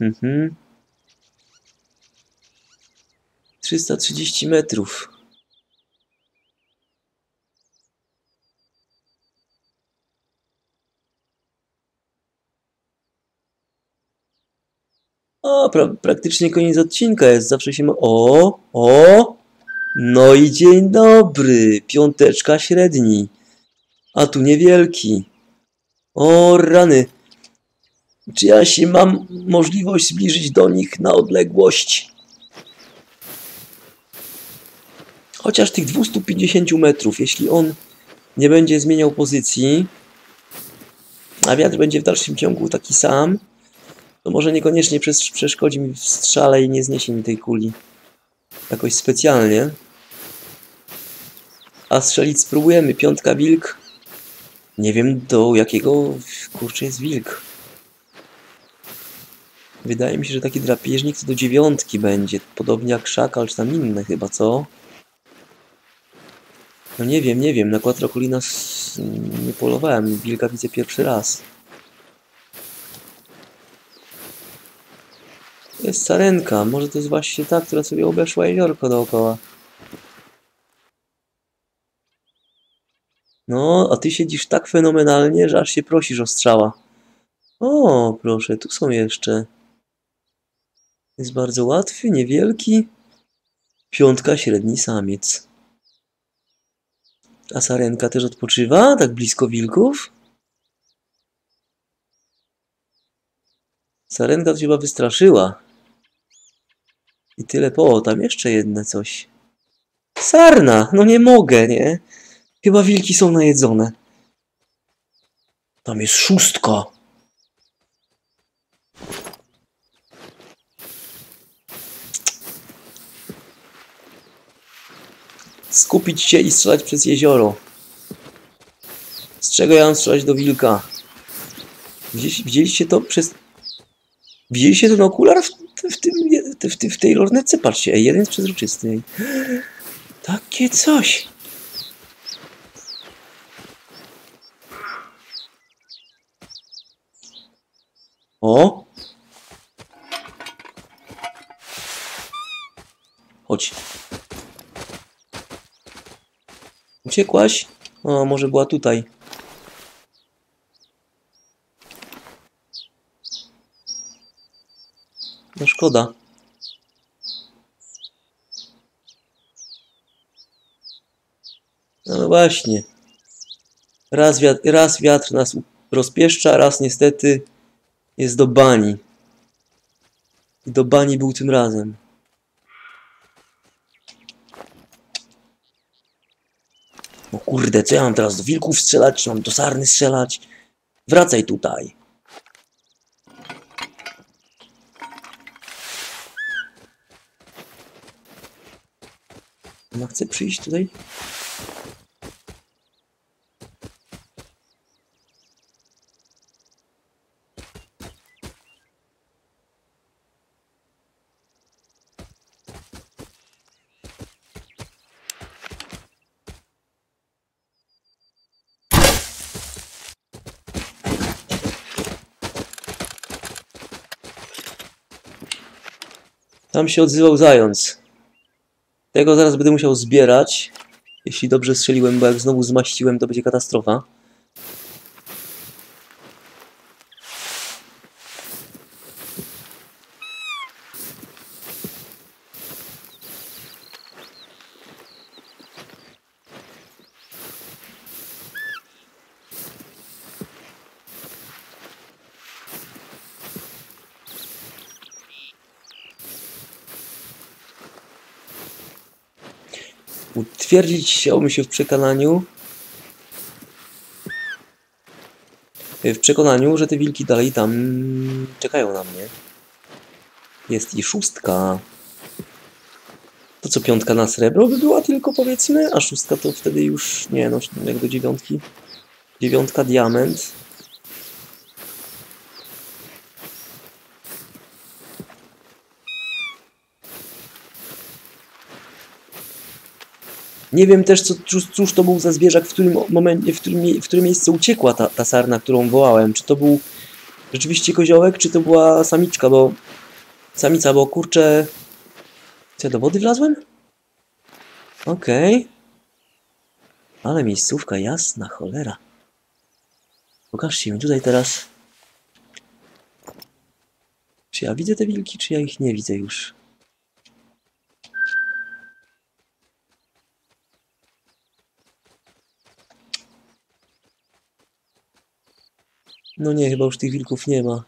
330 metrów. O, praktycznie koniec odcinka jest. Zawsze się ma... O! No i dzień dobry. 5 średni. A tu niewielki. O, rany. Czy ja się mam możliwość zbliżyć do nich na odległość? Chociaż tych 250 metrów, jeśli on nie będzie zmieniał pozycji, a wiatr będzie w dalszym ciągu taki sam, to może niekoniecznie przeszkodzi mi w strzale i nie zniesie mi tej kuli jakoś specjalnie. A strzelić spróbujemy. 5 wilk. Nie wiem do jakiego kurczę jest wilk. Wydaje mi się, że taki drapieżnik to do 9 będzie. Podobnie jak szakal, czy tam inne chyba, co? No nie wiem. Na Quattrocolina nie polowałem. Wilka widzę pierwszy raz. To jest sarenka. Może to jest właśnie ta, która sobie obeszła jeziorko dookoła. No, a ty siedzisz tak fenomenalnie, że aż się prosisz o strzała. O, proszę, tu są jeszcze. Jest bardzo łatwy, niewielki. 5 średni samiec. A sarenka też odpoczywa? Tak blisko wilków? Sarenka to się chyba wystraszyła. I tyle po, tam jeszcze jedne coś. Sarna! No nie mogę, nie? Chyba wilki są najedzone. Tam jest 6. Skupić się i strzelać przez jezioro. Z czego ja mam strzelać do wilka? Widzieliście to przez... Widzieliście ten okular w tej lornetce? Patrzcie, jeden jest przezroczysty. Takie coś. O! Chodź. Uciekłaś? O, może była tutaj. No szkoda. No właśnie. Raz wiatr nas rozpieszcza, raz niestety jest do bani. I do bani był tym razem. No kurde, co ja mam teraz do wilków strzelać? Czy mam do sarny strzelać? Wracaj tutaj. Ona chce przyjść tutaj? Tam się odzywał zając. Tego zaraz będę musiał zbierać. Jeśli dobrze strzeliłem, bo jak znowu zmaściłem, to będzie katastrofa. Utwierdzić chciałbym się w przekonaniu, że te wilki dalej tam czekają na mnie. Jest i 6. To co 5 na srebro by była tylko, powiedzmy, a 6 to wtedy już, nie no, jak do 9. 9 diament. Nie wiem też, cóż to był za zwierzak, w którym momencie, w którym miejscu uciekła ta sarna, którą wołałem. Czy to był rzeczywiście koziołek, czy to była samiczka, bo... Samica, bo kurczę... Co, ja do wody wlazłem? Okej. Ale miejscówka jasna, cholera. Pokażcie mi tutaj teraz... Czy ja widzę te wilki, czy ja ich nie widzę już? No nie, chyba już tych wilków nie ma.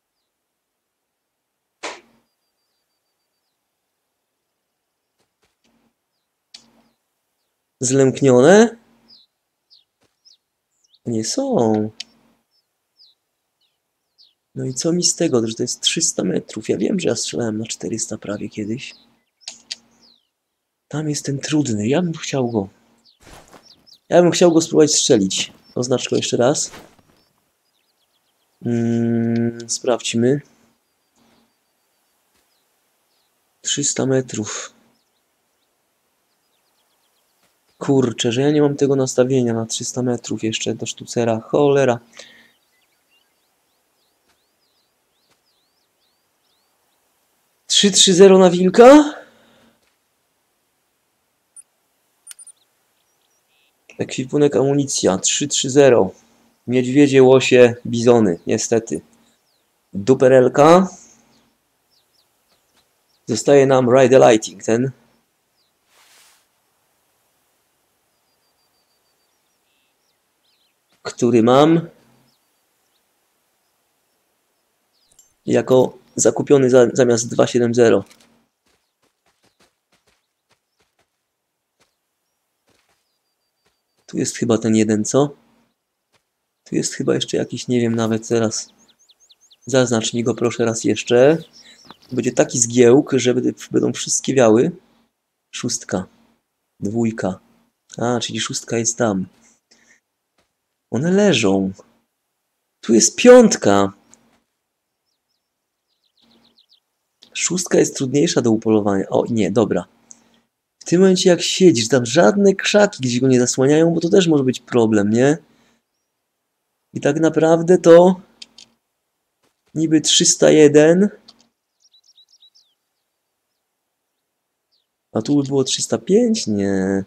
Zlęknione? Nie są. No i co mi z tego, że to jest 300 metrów? Ja wiem, że ja strzelałem na 400 prawie kiedyś. Tam jest ten trudny. Ja bym chciał go. Ja bym chciał go spróbować strzelić. Oznacz go jeszcze raz. Sprawdźmy. 300 metrów. Kurczę, że ja nie mam tego nastawienia na 300 metrów jeszcze do sztucera. Cholera. Trzy 3-0 na wilka? Ekwipunek amunicja. 3-3-0. Niedźwiedzie, łosie, bizony. Niestety. Duperelka. Zostaje nam Ride the Lighting, ten. Który mam jako zakupiony zamiast 2.7.0. Tu jest chyba ten jeden, co? Tu jest chyba jeszcze jakiś, nie wiem nawet teraz. Zaznacz mi go proszę raz jeszcze. Będzie taki zgiełk, że będą wszystkie wiały. 6. 2. A, czyli 6 jest tam. One leżą. Tu jest 5. 6 jest trudniejsza do upolowania. O, nie, dobra. W tym momencie jak siedzisz, tam żadne krzaki gdzieś go nie zasłaniają, bo to też może być problem, nie? I tak naprawdę to niby 301. A tu by było 305? Nie.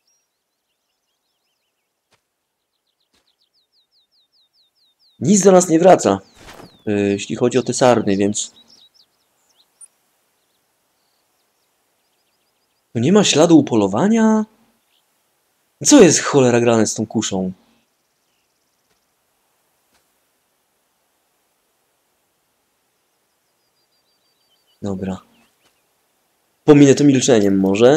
Nic do nas nie wraca, jeśli chodzi o te sarny, więc... No nie ma śladu upolowania? Co jest cholera grane z tą kuszą? Dobra. Pominę to milczeniem może.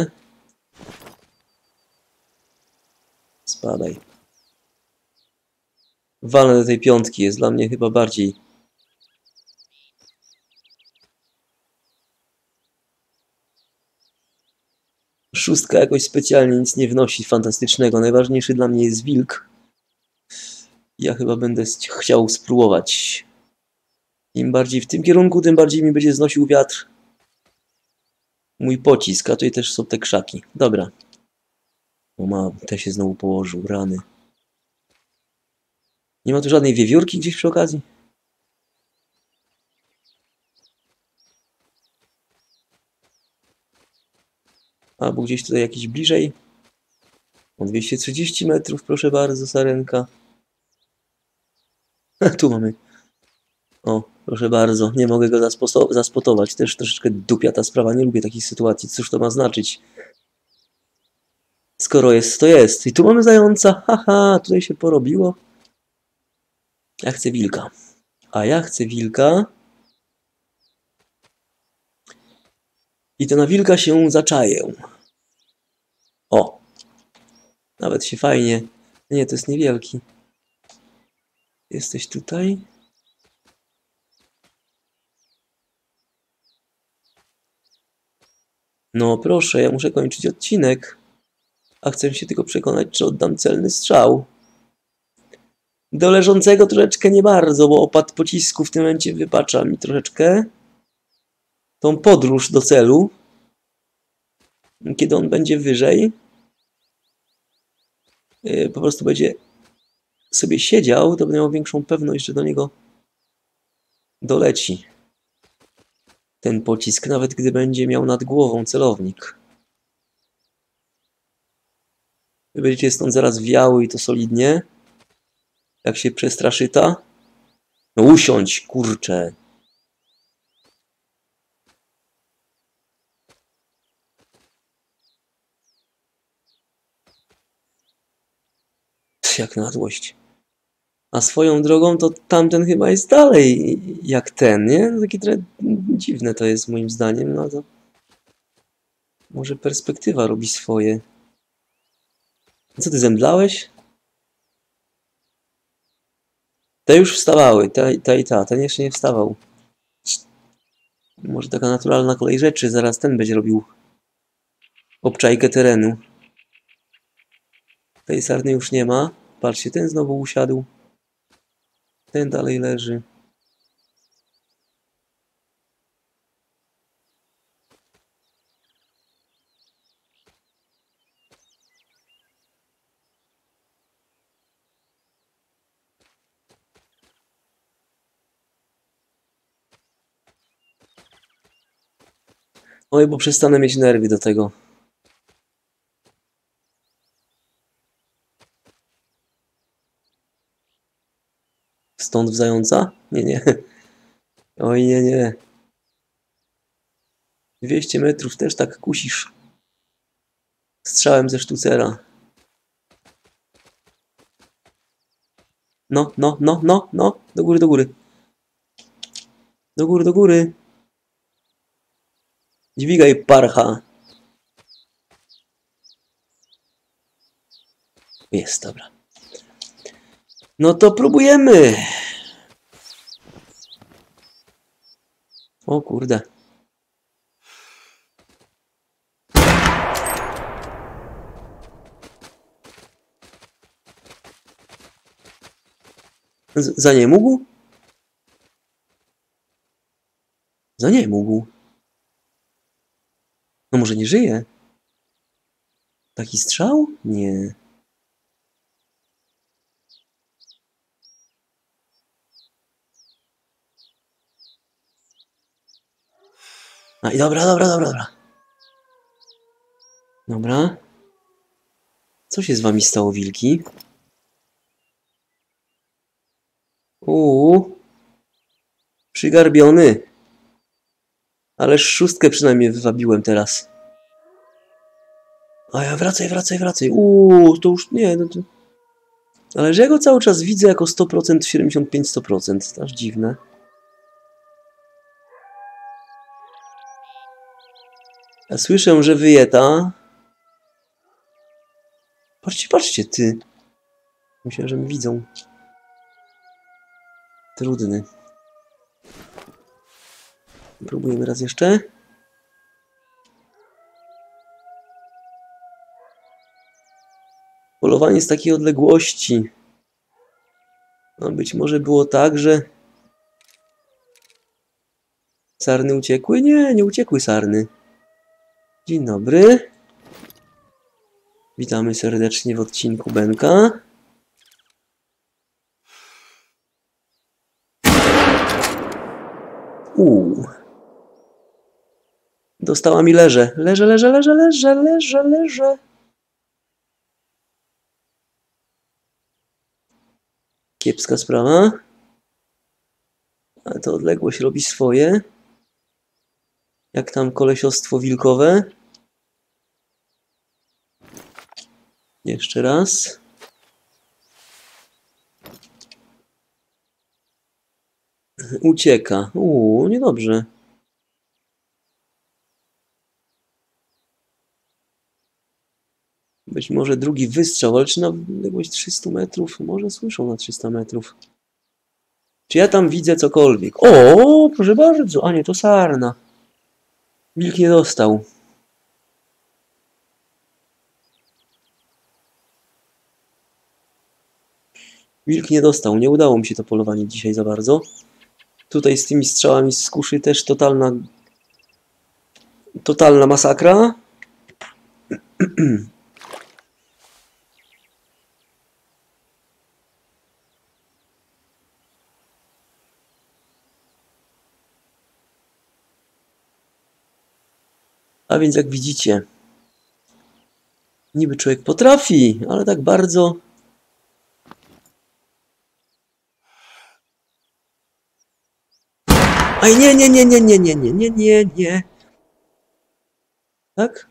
Spadaj. Walne do tej 5 jest dla mnie chyba bardziej... Szóstka jakoś specjalnie nic nie wnosi fantastycznego. Najważniejszy dla mnie jest wilk. Ja chyba będę chciał spróbować. Im bardziej w tym kierunku, tym bardziej mi będzie znosił wiatr mój pocisk. A tutaj też są te krzaki. Dobra. O ma, te się znowu położył. Rany. Nie ma tu żadnej wiewiórki gdzieś przy okazji? Albo gdzieś tutaj jakiś bliżej? O 230 metrów, proszę bardzo, sarenka. Tu mamy. O, proszę bardzo, nie mogę go zaspotować. Też troszeczkę dupia ta sprawa, nie lubię takich sytuacji. Cóż to ma znaczyć? Skoro jest, to jest. I tu mamy zająca. Haha, tutaj się porobiło. Ja chcę wilka. A ja chcę wilka. I to na wilka się zaczaję. O! Nawet się fajnie... Nie, to jest niewielki. Jesteś tutaj? No proszę, ja muszę kończyć odcinek. A chcę się tylko przekonać, czy oddam celny strzał. Do leżącego troszeczkę nie bardzo, bo opad pocisku w tym momencie wypacza mi troszeczkę tą podróż do celu. Kiedy on będzie wyżej, po prostu będzie sobie siedział, to będę miał większą pewność, że do niego doleci ten pocisk, nawet gdy będzie miał nad głową celownik. Wy będziecie stąd zaraz wiały i to solidnie. Jak się przestraszyta. No usiądź, kurczę. Jak na złość. A swoją drogą to tamten chyba jest dalej jak ten, nie? No takie trochę dziwne to jest moim zdaniem, no to... Może perspektywa robi swoje. Co ty zemdlałeś? Te już wstawały, ta i ta. Ten jeszcze nie wstawał. Może taka naturalna kolej rzeczy. Zaraz ten będzie robił obczajkę terenu. Tej sarny już nie ma. Patrzcie, ten znowu usiadł. Ten dalej leży. Oj, bo przestanę mieć nerwy do tego. Stąd w zająca? Nie, nie. Oj, nie, nie. 200 metrów też tak kusisz. Strzałem ze sztucera. No, no, no, no, no. Do góry, do góry. Do góry, do góry. Dźwigaj, parcha. Jest, dobra. No to próbujemy. O kurde. Za nie mógł? Za nie mógł. No może nie żyje? Taki strzał? Nie. A i dobra, dobra, dobra, dobra. Dobra. Co się z wami stało, wilki? Przygarbiony. Ależ szóstkę przynajmniej wywabiłem teraz. A ja wracaj, wracaj, wracaj. To już nie. No to... Ale że ja go cały czas widzę jako 100%, 75, 100%. To aż dziwne. Ja słyszę, że wyjeta. Patrzcie, patrzcie, ty. Myślałem, że mnie widzą. Trudny. Próbujemy raz jeszcze. Polowanie z takiej odległości. No być może było tak, że... Sarny uciekły? Nie, nie uciekły sarny. Dzień dobry. Witamy serdecznie w odcinku Benka. Dostała mi leże. Leże, leże, leże, leże, leże, leże. Kiepska sprawa. Ale to odległość robi swoje. Jak tam kolesiostwo wilkowe. Jeszcze raz. Ucieka. Niedobrze. Być może drugi wystrzał, ale czy na odległość 300 metrów? Może słyszą na 300 metrów. Czy ja tam widzę cokolwiek? O, proszę bardzo. A nie, to sarna. Wilk nie dostał. Wilk nie dostał. Nie udało mi się to polowanie dzisiaj za bardzo. Tutaj z tymi strzałami z kuszy też totalna masakra. A więc jak widzicie, niby człowiek potrafi, ale tak bardzo... Aj, nie, nie, nie, nie, nie, nie, nie, nie, nie, nie. Tak?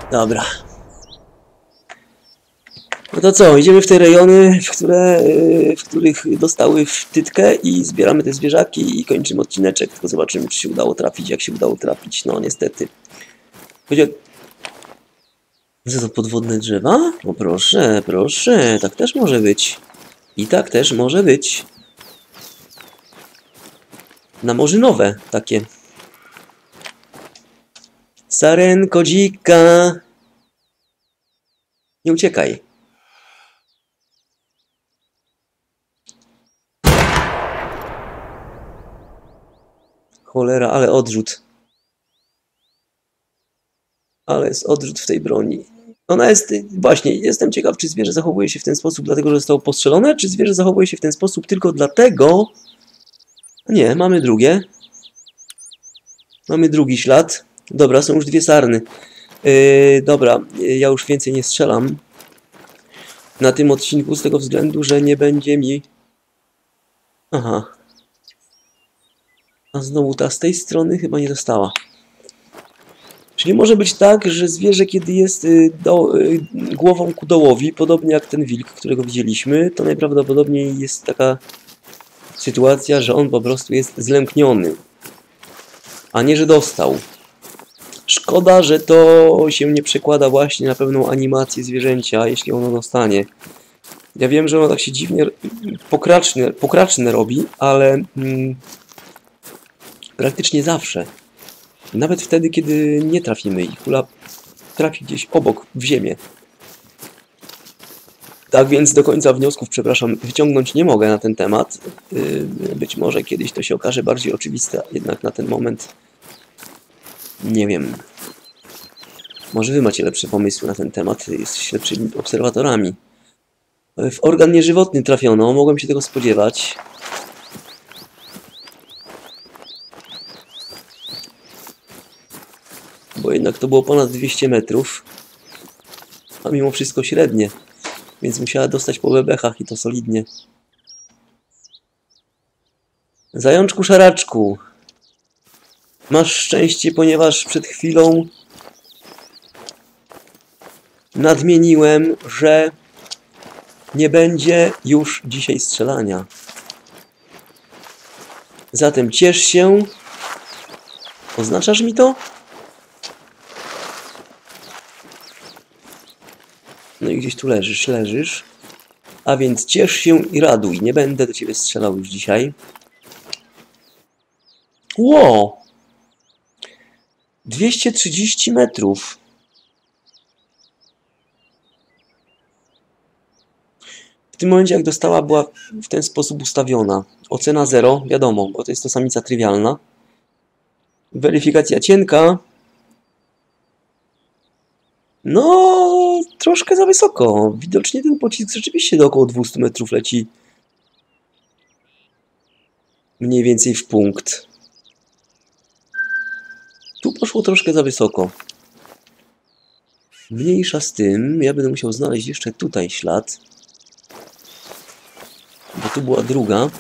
Dobra. No to co, idziemy w te rejony, w których dostały wtytkę i zbieramy te zwierzaki i kończymy odcineczek. Tylko zobaczymy, czy się udało trafić, jak się udało trafić. No niestety. Co to, podwodne drzewa? No proszę, proszę, tak też może być. I tak też może być. Namorzynowe takie. Sarenko dzika. Nie uciekaj. Cholera, ale odrzut. Ale jest odrzut w tej broni. Ona jest... Właśnie, jestem ciekaw, czy zwierzę zachowuje się w ten sposób dlatego, że zostało postrzelone, czy zwierzę zachowuje się w ten sposób tylko dlatego... Nie, mamy drugie. Mamy drugi ślad. Dobra, są już dwie sarny. Dobra, ja już więcej nie strzelam na tym odcinku z tego względu, że nie będzie mi... Aha. A znowu ta z tej strony chyba nie dostała. Czyli może być tak, że zwierzę, kiedy jest głową ku dołowi, podobnie jak ten wilk, którego widzieliśmy, to najprawdopodobniej jest taka sytuacja, że on po prostu jest zlękniony, a nie, że dostał. Szkoda, że to się nie przekłada właśnie na pewną animację zwierzęcia, jeśli ono dostanie. Ja wiem, że ono tak się dziwnie pokraczne robi, ale praktycznie zawsze. Nawet wtedy, kiedy nie trafimy i kula trafi gdzieś obok, w ziemię. Tak więc do końca wniosków, przepraszam, wyciągnąć nie mogę na ten temat. Być może kiedyś to się okaże bardziej oczywiste, jednak na ten moment nie wiem. Może wy macie lepsze pomysły na ten temat, jesteście lepszymi obserwatorami. W organ nieżywotny trafiono, mogłem się tego spodziewać. Bo jednak to było ponad 200 metrów. A mimo wszystko średnie. Więc musiała dostać po bebechach i to solidnie. Zajączku szaraczku. Masz szczęście, ponieważ przed chwilą nadmieniłem, że nie będzie już dzisiaj strzelania. Zatem ciesz się. Oznaczasz mi to? No i gdzieś tu leżysz. A więc ciesz się i raduj. Nie będę do ciebie strzelał już dzisiaj. Ło! 230 metrów. W tym momencie, jak dostała, była w ten sposób ustawiona. Ocena 0, wiadomo, bo to jest to samica trywialna. Weryfikacja cienka. No, troszkę za wysoko. Widocznie ten pocisk rzeczywiście do około 200 metrów leci. Mniej więcej w punkt. Tu poszło troszkę za wysoko. Mniejsza z tym, ja będę musiał znaleźć jeszcze tutaj ślad. Bo tu była druga.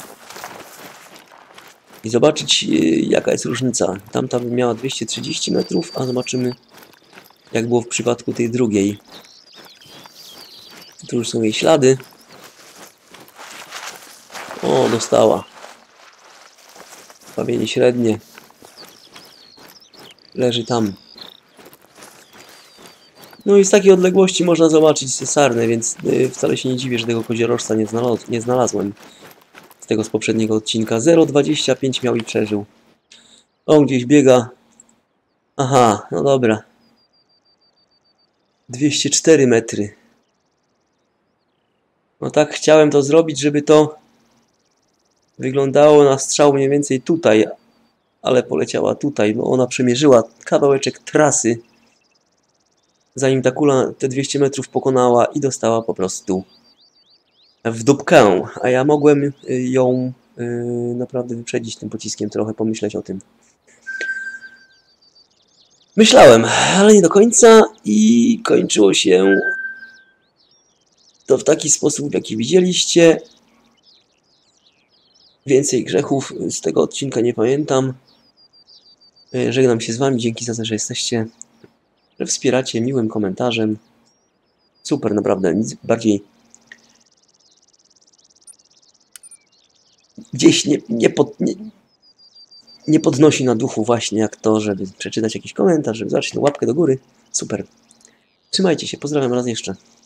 I zobaczyć, jaka jest różnica. Tamta miała 230 metrów, a zobaczymy, jak było w przypadku tej drugiej. Tu już są jej ślady. O, dostała. Krwawienie średnie. Leży tam. No i z takiej odległości można zobaczyć sarnę, więc wcale się nie dziwię, że tego koziorożca nie znalazłem. Z tego z poprzedniego odcinka. 0,25 miał i przeżył. On gdzieś biega. Aha, no dobra. 204 metry. No tak chciałem to zrobić, żeby to wyglądało na strzał mniej więcej tutaj. Ale poleciała tutaj, bo ona przemierzyła kawałeczek trasy. Zanim ta kula te 200 metrów pokonała i dostała po prostu w dupkę. A ja mogłem ją naprawdę wyprzedzić tym pociskiem, trochę pomyśleć o tym. Myślałem, ale nie do końca i kończyło się to w taki sposób, w jaki widzieliście. Więcej grzechów z tego odcinka nie pamiętam. Żegnam się z wami, dzięki za to, że jesteście. że wspieracie miłym komentarzem. Super, naprawdę, nic bardziej gdzieś nie podnosi na duchu właśnie jak to, żeby przeczytać jakiś komentarz, żeby zobaczyć tę łapkę do góry. Super. Trzymajcie się, pozdrawiam raz jeszcze.